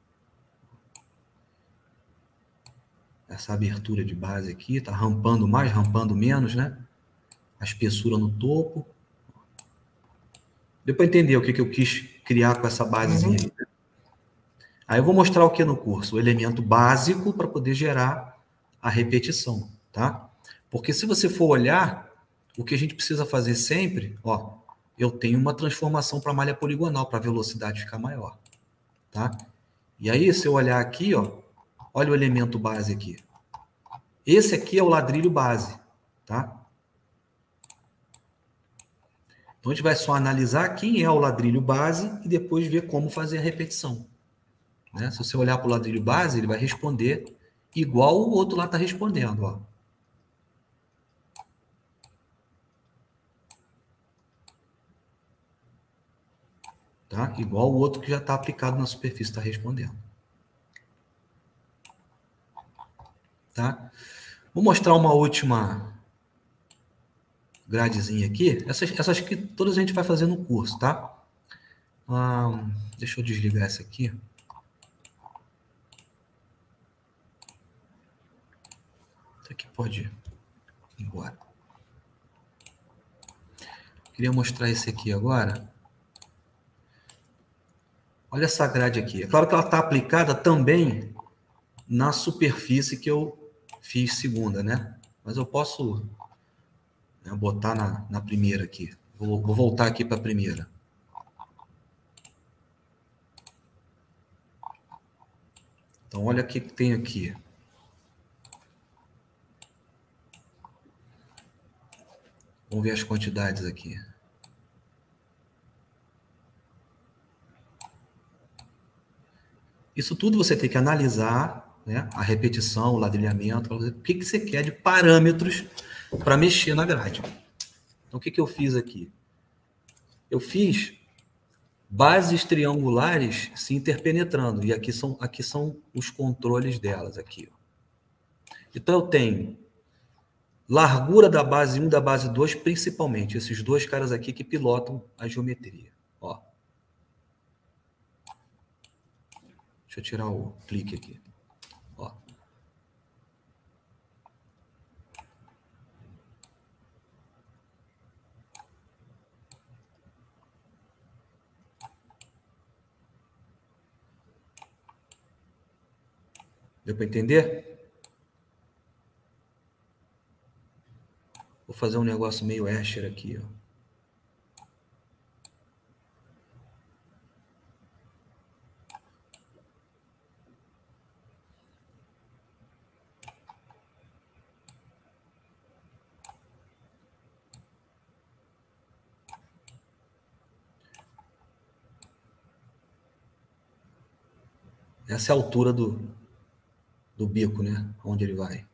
Speaker 2: essa abertura de base aqui, tá rampando mais, rampando menos, né? A espessura no topo. Deu para entender o que eu quis criar com essa basezinha aí, né? Aí eu vou mostrar o que no curso? O elemento básico para poder gerar a repetição, tá? Porque se você for olhar, o que a gente precisa fazer sempre, ó, eu tenho uma transformação para malha poligonal, para a velocidade ficar maior, tá? E aí, se eu olhar aqui, ó, olha o elemento base aqui. Esse aqui é o ladrilho base, tá? Então, a gente vai só analisar quem é o ladrilho base e depois ver como fazer a repetição, né? Se você olhar para o ladrilho base, ele vai responder igual o outro lá está respondendo, ó. Tá? Igual o outro que já está aplicado na superfície está respondendo. Tá? Vou mostrar uma última gradezinha aqui. Essas que todas a gente vai fazer no curso, tá? Deixa eu desligar essa aqui. Isso aqui pode ir embora. Queria mostrar esse aqui agora. Olha essa grade aqui. É claro que ela está aplicada também na superfície que eu fiz segunda, né? Mas eu posso, né, botar na primeira aqui. Vou voltar aqui para a primeira. Então, olha o que tem aqui. Vamos ver as quantidades aqui. Isso tudo você tem que analisar, né? A repetição, o ladrilhamento, o que você quer de parâmetros para mexer na grade. Então, o que eu fiz aqui? Eu fiz bases triangulares se interpenetrando, e aqui são os controles delas. Aqui, ó. Então, eu tenho largura da base 1 e da base 2, principalmente, esses dois caras aqui que pilotam a geometria. Ó. Deixa eu tirar o clique aqui. Ó. Deu para entender? Vou fazer um negócio meio Escher aqui, ó. Essa é a altura do bico, né? Onde ele vai.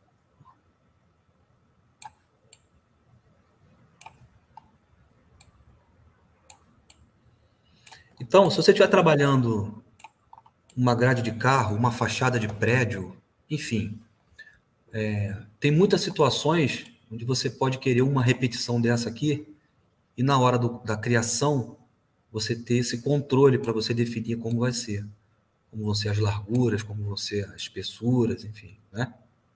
Speaker 2: Então, se você estiver trabalhando uma grade de carro, uma fachada de prédio, enfim, tem muitas situações onde você pode querer uma repetição dessa aqui e na hora da criação você ter esse controle para você definir como vai ser. Como vão ser as larguras, como vão ser as espessuras, enfim, né?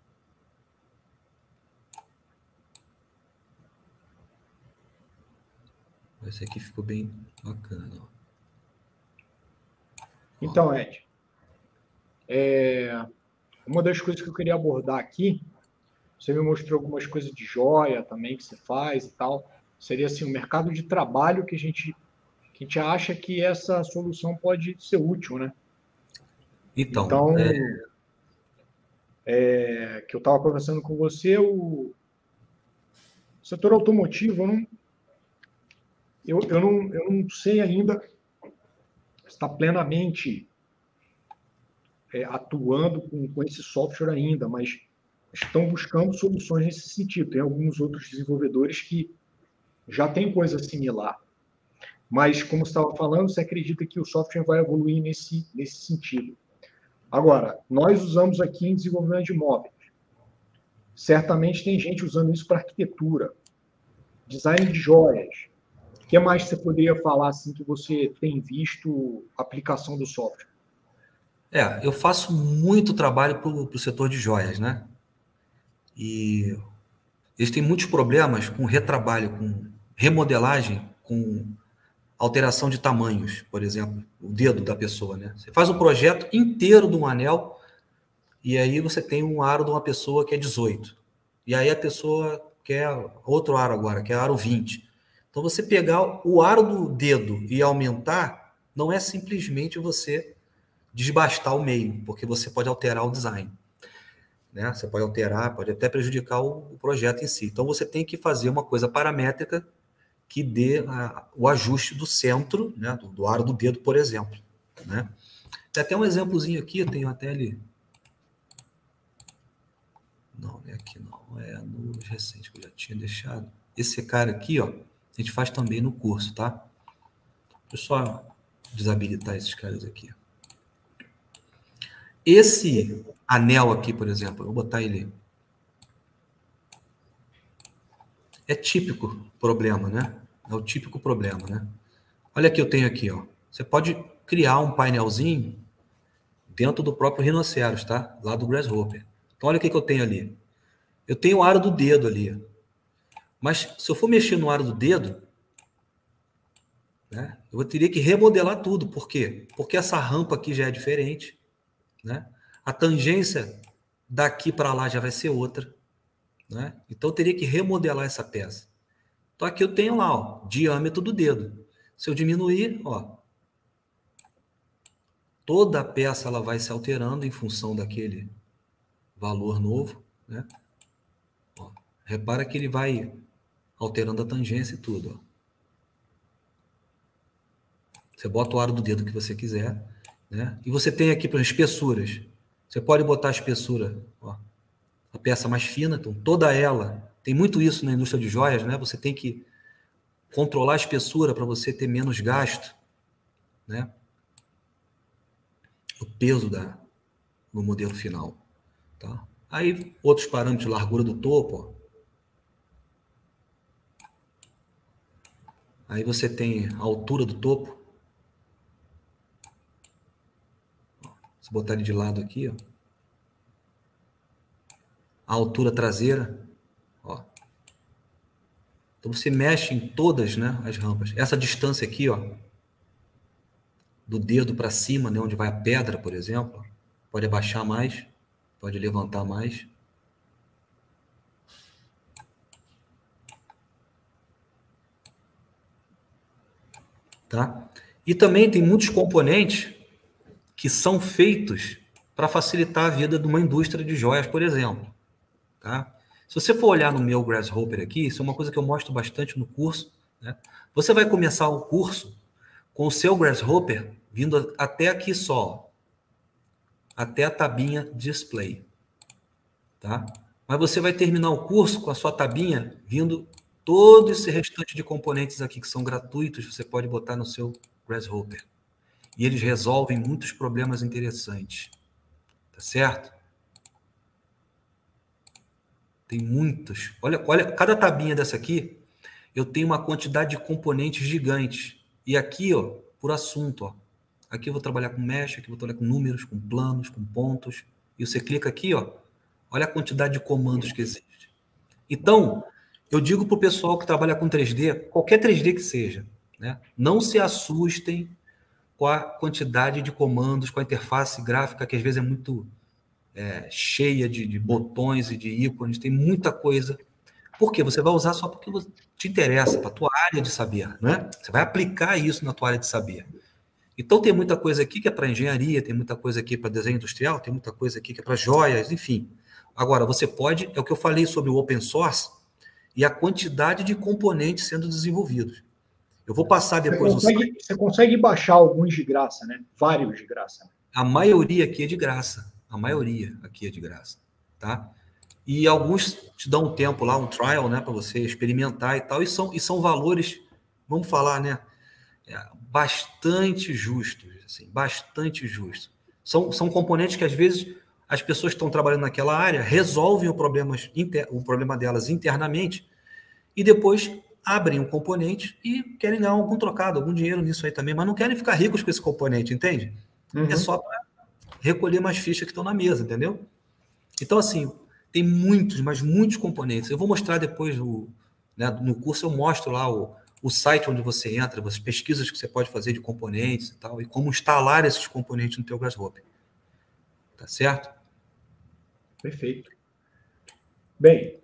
Speaker 2: Esse aqui ficou bem bacana, ó.
Speaker 1: Então, Ed, uma das coisas que eu queria abordar aqui, você me mostrou algumas coisas de joia também que você faz e tal, seria assim, o mercado de trabalho que a gente acha que essa solução pode ser útil, né?
Speaker 2: Então,
Speaker 1: que eu estava conversando com você, o setor automotivo, eu não sei ainda se está plenamente atuando com esse software ainda, mas estão buscando soluções nesse sentido. Tem alguns outros desenvolvedores que já têm coisa similar. Mas, como você estava falando, você acredita que o software vai evoluir nesse sentido. Agora, nós usamos aqui em desenvolvimento de móveis. Certamente tem gente usando isso para arquitetura, design de joias. O que mais você poderia falar assim que você tem visto a aplicação do software?
Speaker 2: Eu faço muito trabalho para o setor de joias, né? E eles têm muitos problemas com retrabalho, com remodelagem, com alteração de tamanhos, por exemplo, o dedo da pessoa, né? Você faz um projeto inteiro de um anel e aí você tem um aro de uma pessoa que é 18. E aí a pessoa quer outro aro agora, que é aro 20. Então você pegar o aro do dedo e aumentar não é simplesmente você desbastar o meio, porque você pode alterar o design, né? Você pode alterar, pode até prejudicar o projeto em si. Então você tem que fazer uma coisa paramétrica que dê o ajuste do centro, né, do aro do dedo, por exemplo, né? Tem até um exemplozinho aqui, eu tenho até ali. Não, é aqui não, é no recente que eu já tinha deixado. Esse cara aqui, ó, a gente faz também no curso, tá? Deixa eu só desabilitar esses caras aqui. Esse anel aqui, por exemplo, eu vou botar ele. É típico problema, né? É o típico problema, né? Olha aqui, eu tenho aqui, ó. Você pode criar um painelzinho dentro do próprio Rhinoceros, tá? Lá do Grasshopper. Então, olha o que eu tenho ali. Eu tenho o aro do dedo ali. Mas se eu for mexer no aro do dedo, né, eu teria que remodelar tudo. Por quê? Porque essa rampa aqui já é diferente, né? A tangência daqui para lá já vai ser outra, né? Então, eu teria que remodelar essa peça. Então, aqui eu tenho lá, ó, diâmetro do dedo. Se eu diminuir, ó, toda a peça ela vai se alterando em função daquele valor novo, né? Ó, repara que ele vai alterando a tangência e tudo, ó. Você bota o aro do dedo que você quiser, né? E você tem aqui para espessuras. Você pode botar a espessura, ó, a peça mais fina, então toda ela, tem muito isso na indústria de joias, né? Você tem que controlar a espessura para você ter menos gasto, né? O peso no modelo final, tá? Aí outros parâmetros, largura do topo, ó. Aí você tem a altura do topo. Se botar ele de lado aqui, ó. A altura traseira, ó. Então você mexe em todas, né, as rampas. Essa distância aqui, ó, do dedo para cima, né, onde vai a pedra, por exemplo, pode abaixar mais, pode levantar mais. Tá? E também tem muitos componentes que são feitos para facilitar a vida de uma indústria de joias, por exemplo. Tá? Se você for olhar no meu Grasshopper aqui, isso é uma coisa que eu mostro bastante no curso, né? Você vai começar o curso com o seu Grasshopper vindo até aqui só, até a tabinha Display. Tá? Mas você vai terminar o curso com a sua tabinha vindo todo esse restante de componentes aqui que são gratuitos, você pode botar no seu Grasshopper. E eles resolvem muitos problemas interessantes. Tá certo? Tem muitos. Olha, cada tabinha dessa aqui, eu tenho uma quantidade de componentes gigantes. E aqui, ó, por assunto, ó. Aqui eu vou trabalhar com mesh, aqui eu vou trabalhar com números, com planos, com pontos. E você clica aqui, ó. Olha a quantidade de comandos que existe. Então, eu digo para o pessoal que trabalha com 3D, qualquer 3D que seja, né? Não se assustem com a quantidade de comandos, com a interface gráfica, que às vezes é muito cheia de botões e de ícones, tem muita coisa. Por quê? Você vai usar só porque te interessa, para a tua área de saber, né? Você vai aplicar isso na tua área de saber. Então, tem muita coisa aqui que é para engenharia, tem muita coisa aqui para desenho industrial, tem muita coisa aqui que é para joias, enfim. Agora, você pode, é o que eu falei sobre o open source e a quantidade de componentes sendo desenvolvidos. Eu vou passar depois
Speaker 1: Você consegue baixar alguns de graça, né? Vários de graça.
Speaker 2: A maioria aqui é de graça. A maioria aqui é de graça, tá? E alguns te dão um tempo lá, um trial, né, para você experimentar e tal, e são valores, vamos falar, né, bastante justos, assim, bastante justos. São componentes que, às vezes, as pessoas que estão trabalhando naquela área resolvem o problema delas internamente e depois abrem um componente e querem ganhar algum trocado, algum dinheiro nisso aí também, mas não querem ficar ricos com esse componente, entende? É só para recolher mais fichas que estão na mesa, entendeu? Então, assim, tem muitos, mas muitos componentes. Eu vou mostrar depois, né, no curso eu mostro lá o site onde você entra, as pesquisas que você pode fazer de componentes e tal, e como instalar esses componentes no teu Grasshopper. Tá certo?
Speaker 1: Perfeito. Bem,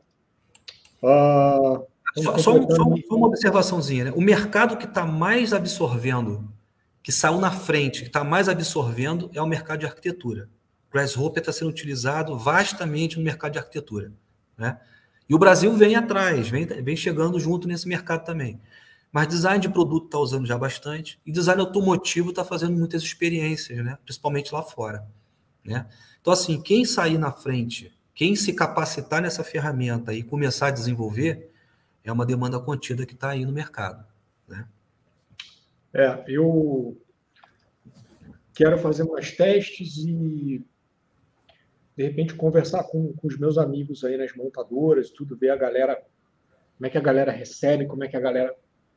Speaker 2: só uma observaçãozinha, né? O mercado que está mais absorvendo, que saiu na frente, que está mais absorvendo, é o mercado de arquitetura. Grasshopper está sendo utilizado vastamente no mercado de arquitetura, né? E o Brasil vem atrás, vem chegando junto nesse mercado também. Mas design de produto está usando já bastante, e design automotivo está fazendo muitas experiências, né? Principalmente lá fora, né? Então, assim, quem sair na frente, quem se capacitar nessa ferramenta e começar a desenvolver, é uma demanda contida que está aí no mercado, né?
Speaker 1: Eu quero fazer mais testes e, de repente, conversar com os meus amigos aí nas montadoras, tudo, ver a galera, como é que a galera recebe, como é que a galera,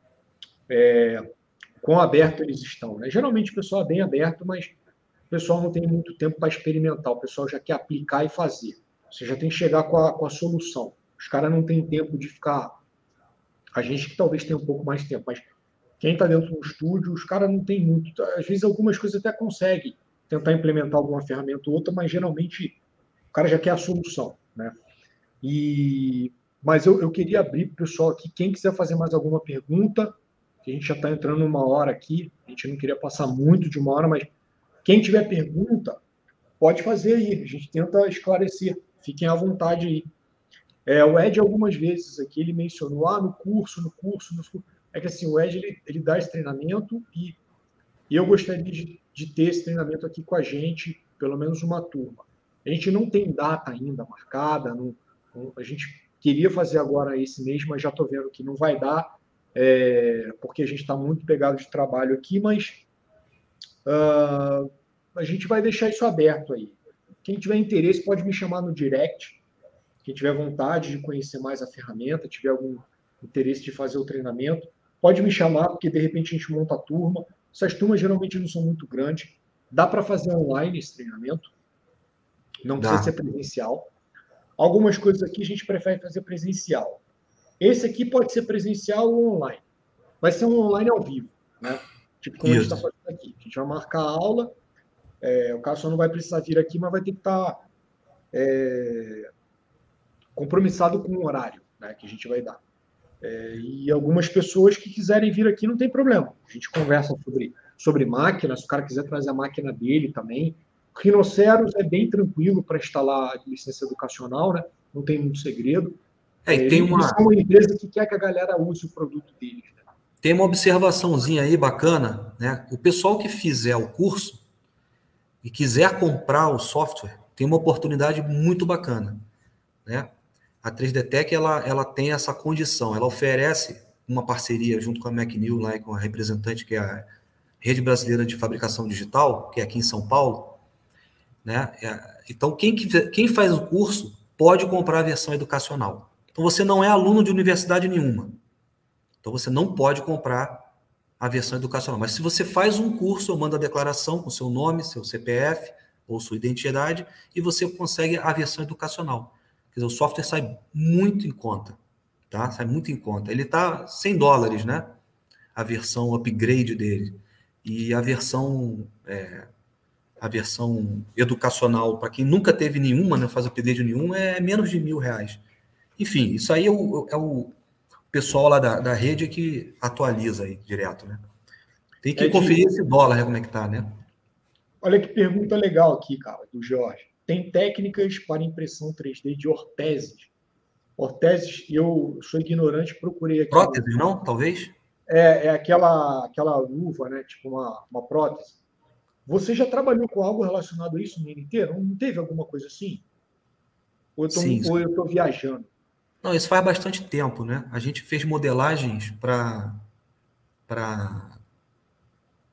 Speaker 1: quão aberto eles estão, né? Geralmente o pessoal é bem aberto, mas o pessoal não tem muito tempo para experimentar, o pessoal já quer aplicar e fazer. Você já tem que chegar com a solução. Os caras não têm tempo de ficar... A gente que talvez tenha um pouco mais de tempo, mas quem está dentro do estúdio, os caras não tem muito. Às vezes algumas coisas até conseguem tentar implementar alguma ferramenta ou outra, mas geralmente o cara já quer a solução, né? Mas eu queria abrir para o pessoal aqui, quem quiser fazer mais alguma pergunta, que a gente já está entrando numa hora aqui, a gente não queria passar muito de uma hora, mas quem tiver pergunta, pode fazer aí, a gente tenta esclarecer, fiquem à vontade aí. O Ed, algumas vezes aqui, ele mencionou, no curso. É que assim, o Ed, ele dá esse treinamento e eu gostaria de ter esse treinamento aqui com a gente, pelo menos uma turma. A gente não tem data ainda marcada, a gente queria fazer agora esse mês, mas já estou vendo que não vai dar, porque a gente está muito pegado de trabalho aqui, mas a gente vai deixar isso aberto aí. Quem tiver interesse pode me chamar no direct. Quem tiver vontade de conhecer mais a ferramenta, tiver algum interesse de fazer o treinamento, pode me chamar, porque de repente a gente monta a turma. Essas turmas geralmente não são muito grandes. Dá para fazer online esse treinamento. Não precisa ser presencial. Algumas coisas aqui a gente prefere fazer presencial. Esse aqui pode ser presencial ou online. Vai ser um online ao vivo, né? Tipo como a gente está fazendo aqui. A gente vai marcar a aula. O cara só não vai precisar vir aqui, mas vai ter que estar... compromissado com o horário, né, que a gente vai dar. E algumas pessoas que quiserem vir aqui não tem problema. A gente conversa sobre máquina, se o cara quiser trazer a máquina dele também. O Rhinoceros é bem tranquilo para instalar a licença educacional, né? Não tem muito segredo.
Speaker 2: Eles
Speaker 1: são uma empresa que quer que a galera use o produto deles. Né?
Speaker 2: Tem uma observaçãozinha aí bacana, né? O pessoal que fizer o curso e quiser comprar o software, tem uma oportunidade muito bacana, né? A 3D Tech, ela tem essa condição, ela oferece uma parceria junto com a McNeil, lá, com a representante, que é a Rede Brasileira de Fabricação Digital, que é aqui em São Paulo, né? Então, quem faz o curso pode comprar a versão educacional. Então, você não é aluno de universidade nenhuma. Então, você não pode comprar a versão educacional. Mas se você faz um curso, eu mando a declaração com seu nome, seu CPF ou sua identidade, e você consegue a versão educacional. Quer dizer, o software sai muito em conta, tá? Sai muito em conta. Ele está $100, né? A versão upgrade dele. E a versão educacional, para quem nunca teve nenhuma, não faz upgrade nenhum, é menos de R$1.000. Enfim, isso aí é o pessoal lá da rede que atualiza aí direto, né? Tem que conferir esse dólar, né, como é que tá, né?
Speaker 1: Olha que pergunta legal aqui, cara, do Jorge. Tem técnicas para impressão 3D de orteses. Orteses, eu sou ignorante, procurei aqui.
Speaker 2: Prótese, não? Talvez?
Speaker 1: É aquela luva, né? Tipo uma prótese. Você já trabalhou com algo relacionado a isso no NT? Não teve alguma coisa assim? Ou eu estou viajando?
Speaker 2: Não, isso faz bastante tempo, né? A gente fez modelagens para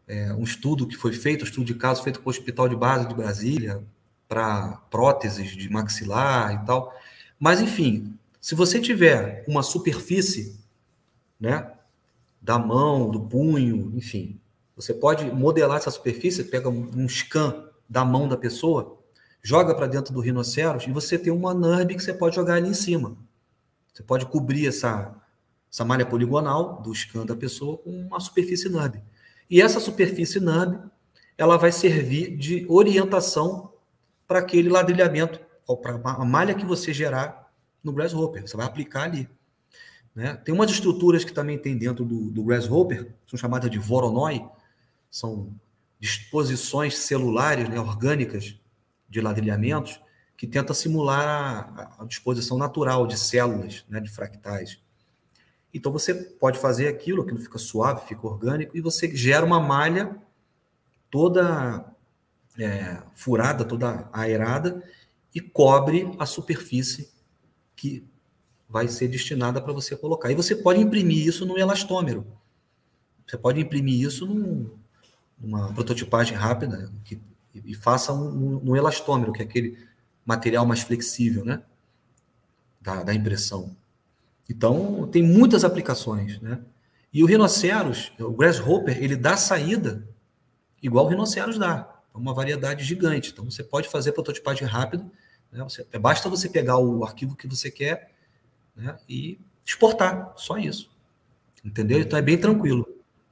Speaker 2: um estudo que foi feito, um estudo de caso feito com o Hospital de Base de Brasília, para próteses de maxilar e tal. Mas, enfim, se você tiver uma superfície, né, da mão, do punho, enfim, você pode modelar essa superfície, pega um scan da mão da pessoa, joga para dentro do rinoceros e você tem uma NURB que você pode jogar ali em cima. Você pode cobrir essa malha poligonal do scan da pessoa com uma superfície NURB. E essa superfície NURB, ela vai servir de orientação para aquele ladrilhamento, para a malha que você gerar no Grasshopper. Você vai aplicar ali. Né? Tem umas estruturas que também tem dentro do Grasshopper, são chamadas de Voronoi, são disposições celulares, né, orgânicas de ladrilhamentos, que tenta simular a disposição natural de células, né, de fractais. Então você pode fazer aquilo fica suave, fica orgânico, e você gera uma malha toda furada, toda aerada, e cobre a superfície que vai ser destinada para você colocar. E você pode imprimir isso num elastômero. Você pode imprimir isso numa prototipagem rápida e faça um elastômero, que é aquele material mais flexível, né, da impressão. Então, tem muitas aplicações, né? E o rinoceros, o Grasshopper, ele dá saída igual o rinoceros dá. É uma variedade gigante. Então, você pode fazer prototipagem rápida, né? Basta você pegar o arquivo que você quer, né, e exportar, só isso. Entendeu? Então, é bem tranquilo.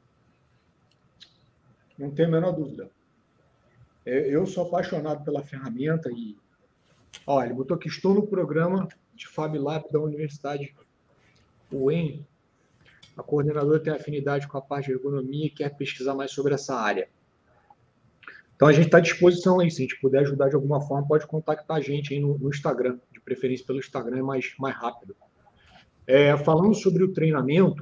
Speaker 1: Não tem a menor dúvida. Eu sou apaixonado pela ferramenta e... Olha, ele botou que estou no programa de FabLab da Universidade UEM. A coordenadora tem afinidade com a parte de ergonomia e quer pesquisar mais sobre essa área. Então, a gente está à disposição aí. Se a gente puder ajudar de alguma forma, pode contactar a gente aí no Instagram. De preferência pelo Instagram, é mais rápido. Falando sobre o treinamento,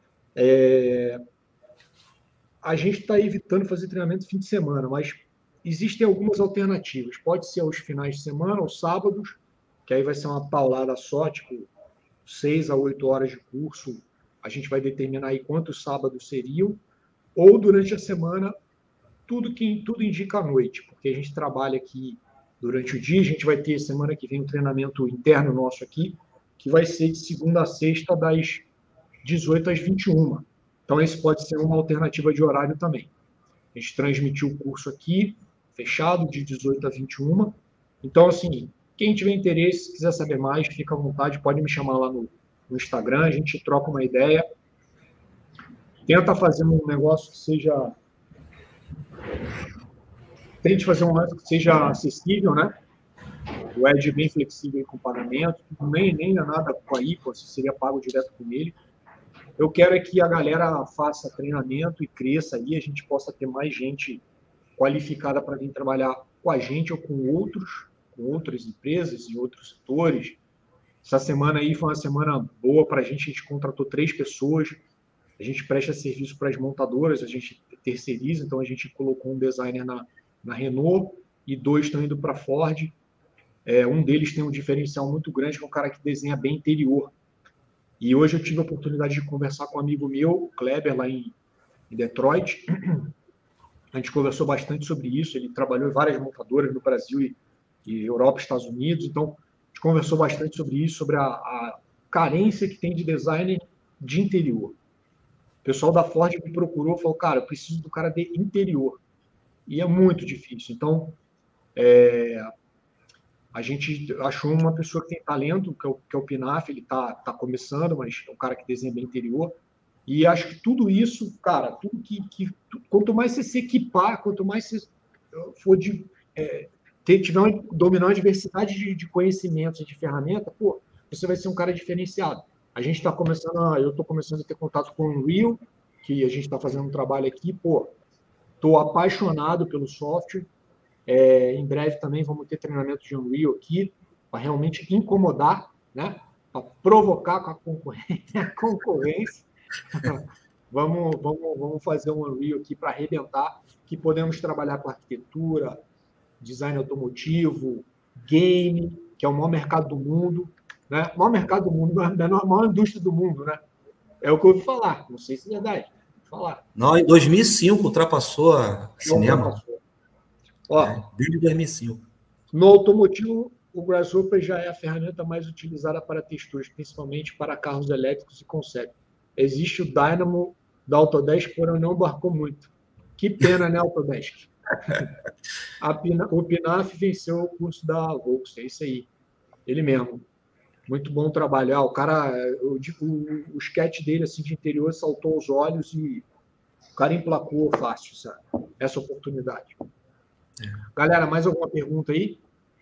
Speaker 1: a gente está evitando fazer treinamento no fim de semana, mas existem algumas alternativas. Pode ser aos finais de semana, aos sábados, que aí vai ser uma paulada só, tipo 6 a 8 horas de curso. A gente vai determinar aí quantos sábados seriam. Ou durante a semana, tudo indica à noite, porque a gente trabalha aqui durante o dia. A gente vai ter semana que vem um treinamento interno nosso aqui, que vai ser de segunda a sexta, das 18 às 21. Então, esse pode ser uma alternativa de horário também. A gente transmitiu o curso aqui, fechado, de 18 a 21. Então, assim, quem tiver interesse, quiser saber mais, fica à vontade, pode me chamar lá no Instagram, a gente troca uma ideia. Tenta fazer um negócio que seja... Tente fazer um negócio que seja acessível, né? O Ed é bem flexível com pagamento, nem é nada com a IPA, seria pago direto com ele. Eu quero é que a galera faça treinamento e cresça aí, a gente possa ter mais gente qualificada para vir trabalhar com a gente ou com outras empresas e outros setores. Essa semana aí foi uma semana boa para a gente contratou 3 pessoas, a gente presta serviço para as montadoras, a gente terceiriza, então a gente colocou um designer na Renault e 2 estão indo para a Ford. Um deles tem um diferencial muito grande, que é um cara que desenha bem interior. E hoje eu tive a oportunidade de conversar com um amigo meu, o Kleber, lá em Detroit. A gente conversou bastante sobre isso. Ele trabalhou em várias montadoras no Brasil e Europa, Estados Unidos. Então, a gente conversou bastante sobre isso, sobre a carência que tem de designer de interior. O pessoal da Ford me procurou e falou, cara, eu preciso do cara de interior. E é muito difícil. Então, a gente achou uma pessoa que tem talento, que é o Pinaf, ele tá começando, mas é um cara que desenha bem interior. E acho que tudo isso, cara, quanto mais você se equipar, quanto mais você for dominar uma diversidade de conhecimentos e de ferramentas, pô, você vai ser um cara diferenciado. Eu estou começando a ter contato com o Unreal, que a gente está fazendo um trabalho aqui, pô, estou apaixonado pelo software. Em breve também vamos ter treinamento de Unreal aqui, para realmente incomodar, né? Para provocar com a concorrência. Vamos fazer um Unreal aqui para arrebentar, que podemos trabalhar com arquitetura, design automotivo, game, que é o maior mercado do mundo, né? O maior mercado do mundo, a maior indústria do mundo, né? É o que eu ouvi falar, não sei se é verdade. falar.
Speaker 2: Não, em 2005 ultrapassou a cinema.
Speaker 1: Ultrapassou. Ó,
Speaker 2: desde 2005.
Speaker 1: No automotivo, o Grasshopper já é a ferramenta mais utilizada para texturas, principalmente para carros elétricos e concept. Existe o Dynamo da Autodesk, porém não embarcou muito. Que pena, né, Autodesk? O Pinaf venceu o curso da Volkswagen, é isso aí. Ele mesmo. Muito bom trabalhar. O cara, o sketch dele assim, de interior saltou aos olhos e o cara emplacou fácil essa oportunidade. Galera, mais alguma pergunta aí?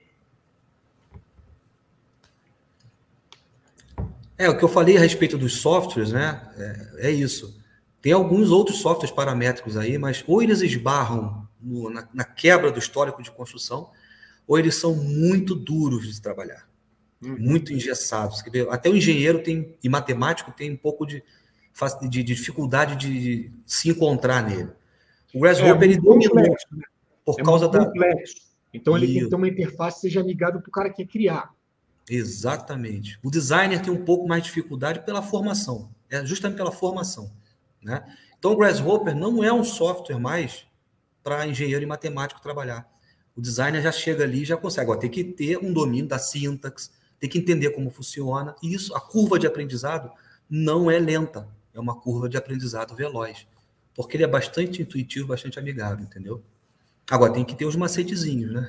Speaker 2: O que eu falei a respeito dos softwares, né? É isso. Tem alguns outros softwares paramétricos aí, mas ou eles esbarram na quebra do histórico de construção, ou eles são muito duros de trabalhar, muito engessados. Até o engenheiro e matemático tem um pouco de dificuldade de se encontrar nele. O Grasshopper ele dominou, né? Por causa da...
Speaker 1: complexo. Então ele tem que ter uma interface que seja ligada para o cara que quer criar.
Speaker 2: Exatamente. O designer tem um pouco mais de dificuldade pela formação. É justamente pela formação, né? Então o Grasshopper não é um software mais para engenheiro e matemático trabalhar. O designer já chega ali e já consegue. Tem que ter um domínio da sintaxe, tem que entender como funciona. E isso, a curva de aprendizado não é lenta. É uma curva de aprendizado veloz. Porque ele é bastante intuitivo, bastante amigável, entendeu? Agora, tem que ter os macetezinhos, né?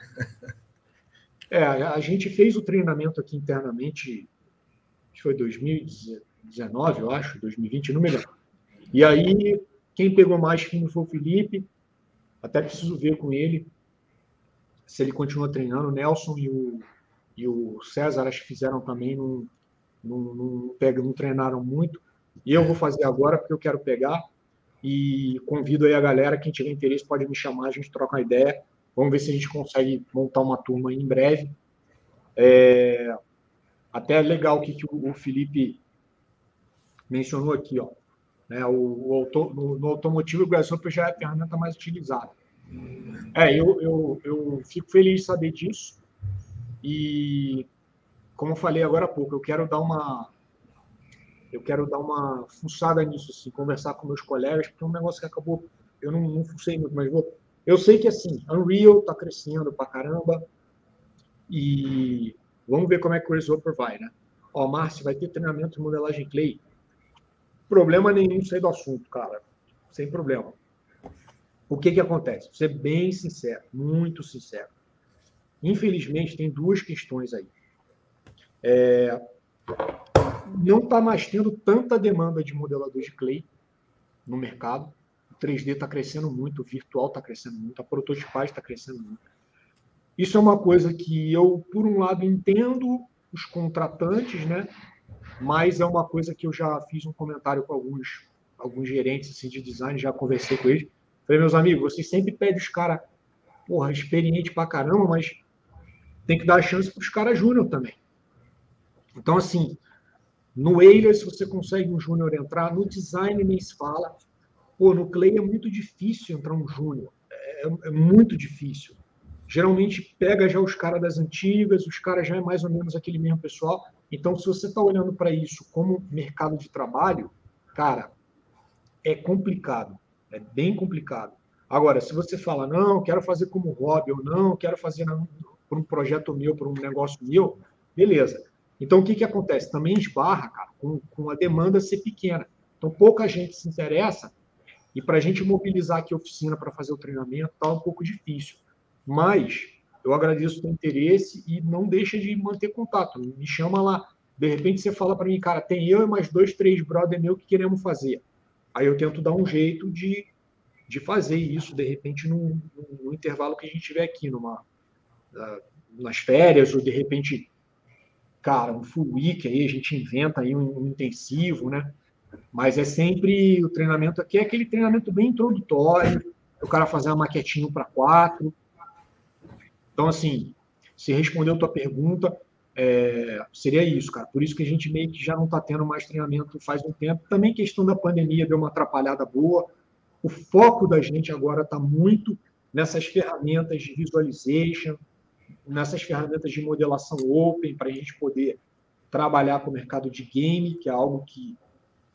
Speaker 1: A gente fez o treinamento aqui internamente, acho que foi 2019, eu acho, 2020, não me lembro. E aí, quem pegou mais fino foi o Felipe, até preciso ver com ele se ele continua treinando. O Nelson e o César, acho que fizeram também, não treinaram muito. E eu vou fazer agora, porque eu quero pegar. E convido aí a galera, quem tiver interesse pode me chamar, a gente troca uma ideia. Vamos ver se a gente consegue montar uma turma aí em breve. Até é legal o que o Felipe mencionou aqui, ó. Né, no automotivo, o Grasshopper já é a ferramenta mais utilizada. Eu fico feliz de saber disso. E, como eu falei agora há pouco, eu quero dar uma fuçada nisso, assim, conversar com meus colegas, porque é um negócio que acabou, eu não fucei muito, mas eu sei que, assim, Unreal está crescendo pra caramba, e vamos ver como é que o Grasshopper vai, né? Ó, Márcio, vai ter treinamento de modelagem Clay. Problema nenhum sair do assunto, cara. Sem problema. O que acontece? Vou ser bem sincero, muito sincero. Infelizmente, tem duas questões aí. Não está mais tendo tanta demanda de modelador de Clay no mercado. O 3D está crescendo muito, o virtual está crescendo muito, a prototipagem está crescendo muito. Isso é uma coisa que eu, por um lado, entendo os contratantes, né? Mas é uma coisa que eu já fiz um comentário com alguns gerentes assim, de design, já conversei com eles. Falei, meus amigos, vocês sempre pedem os caras, experiente pra caramba, mas tem que dar chance para os caras júnior também. Então, assim, no Euler, se você consegue um júnior entrar, no design nem se fala. No Clay é muito difícil entrar um júnior. É muito difícil. Geralmente pega já os caras das antigas, os caras já é mais ou menos aquele mesmo pessoal. Então, se você está olhando para isso como mercado de trabalho, cara, é complicado. É bem complicado. Agora, se você fala, não, quero fazer como hobby, ou não, quero fazer por um projeto meu, por um negócio meu, beleza. Então, o que acontece? Também esbarra, cara, com a demanda ser pequena. Então, pouca gente se interessa, e para a gente mobilizar aqui a oficina para fazer o treinamento, está um pouco difícil. Mas eu agradeço o teu interesse e não deixa de manter contato. Me chama lá. De repente você fala para mim, cara, tem eu e mais 2, 3 brother meu que queremos fazer. Aí eu tento dar um jeito de fazer isso, de repente, no intervalo que a gente tiver aqui, nas férias, ou de repente, cara, um full week aí, a gente inventa aí um intensivo, né? Mas é sempre o treinamento aqui, é aquele treinamento bem introdutório, o cara fazer uma maquetinha para 4. Então, assim, se respondeu a tua pergunta, seria isso, cara. Por isso que a gente meio que já não está tendo mais treinamento faz um tempo. Também questão da pandemia deu uma atrapalhada boa. O foco da gente agora está muito nessas ferramentas de visualization, nessas ferramentas de modelação open, para a gente poder trabalhar com o mercado de game, que é algo que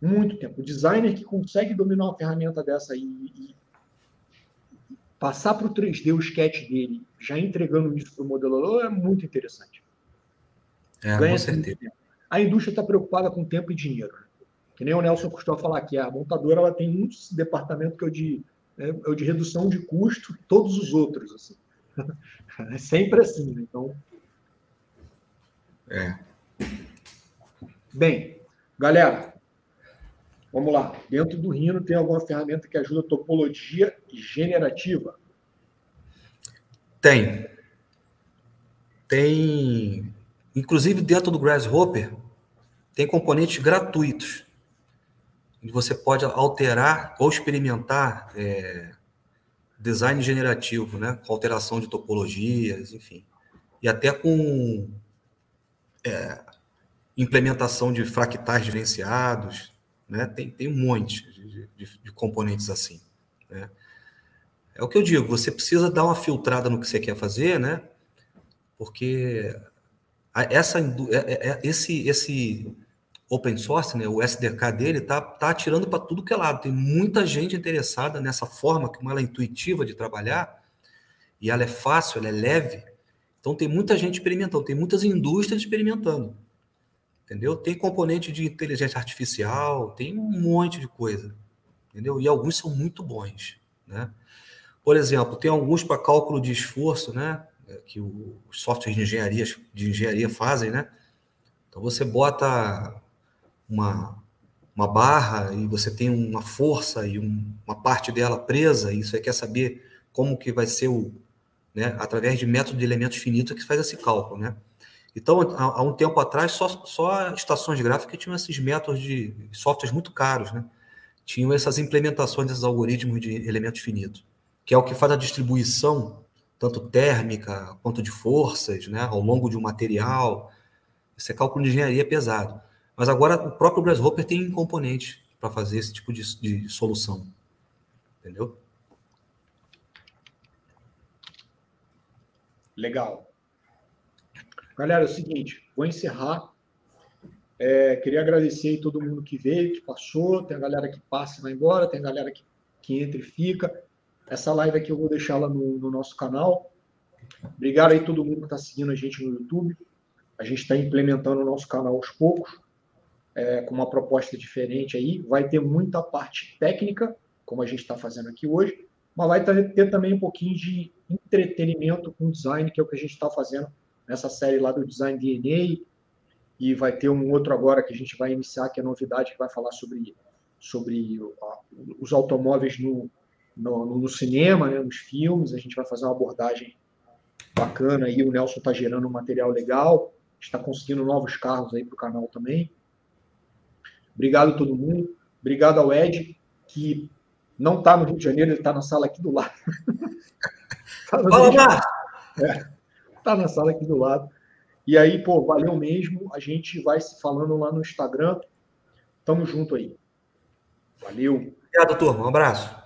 Speaker 1: Muito tempo. O designer que consegue dominar uma ferramenta dessa e passar para o 3D o sketch dele, já entregando isso para o modelador, é muito interessante.
Speaker 2: Com certeza.
Speaker 1: Tempo. A indústria está preocupada com tempo e dinheiro. Que nem o Nelson costuma falar que a montadora ela tem um departamento que é o de redução de custo, todos os outros. Assim. É sempre assim. Né? Então. Bem, galera, vamos lá. Dentro do Rhino tem alguma ferramenta que ajuda a topologia generativa?
Speaker 2: Tem. Inclusive, dentro do Grasshopper, tem componentes gratuitos. E você pode alterar ou experimentar design generativo, né? Com alteração de topologias, enfim. E até com implementação de fractais diferenciados, né? Tem um monte de componentes assim. Né? É o que eu digo, você precisa dar uma filtrada no que você quer fazer, né? Porque esse open source, né, o SDK dele, tá atirando para tudo que é lado. Tem muita gente interessada nessa forma, como ela é intuitiva de trabalhar, e ela é fácil, ela é leve. Então, tem muita gente experimentando, tem muitas indústrias experimentando. Entendeu? Tem componente de inteligência artificial, tem um monte de coisa. Entendeu? E alguns são muito bons. Né? Por exemplo, tem alguns para cálculo de esforço, né? Que os softwares de engenharia fazem, né? Então, você bota uma barra e você tem uma força e uma parte dela presa, e você quer saber como que vai ser né, através de método de elementos finitos que faz esse cálculo, né? Então, há um tempo atrás, só estações gráficas tinham esses métodos de softwares muito caros, né? Tinham essas implementações desses algoritmos de elementos finitos, que é o que faz a distribuição, tanto térmica quanto de forças, né, ao longo de um material. Esse é cálculo de engenharia pesado. Mas agora o próprio Grasshopper tem componentes para fazer esse tipo de solução. Entendeu?
Speaker 1: Legal. Galera, é o seguinte, vou encerrar. Queria agradecer a todo mundo que veio, que passou. Tem a galera que passa e vai embora, tem a galera que entra e fica. Essa live aqui eu vou deixar lá no nosso canal. Obrigado aí a todo mundo que está seguindo a gente no YouTube. A gente está implementando o nosso canal aos poucos, com uma proposta diferente aí. Vai ter muita parte técnica, como a gente está fazendo aqui hoje, mas vai ter também um pouquinho de entretenimento com design, que é o que a gente está fazendo nessa série lá do Design DNA, e vai ter um outro agora que a gente vai iniciar, que é novidade, que vai falar sobre os automóveis no cinema, né, nos filmes. A gente vai fazer uma abordagem bacana aí, o Nelson está gerando um material legal, está conseguindo novos carros aí para o canal também. Obrigado a todo mundo, obrigado ao Ed, que não está no Rio de Janeiro, ele está na sala aqui do lado. Está na sala aqui do lado. E aí, pô, valeu mesmo. A gente vai se falando lá no Instagram. Tamo junto aí. Valeu.
Speaker 2: Obrigado, turma. Um abraço.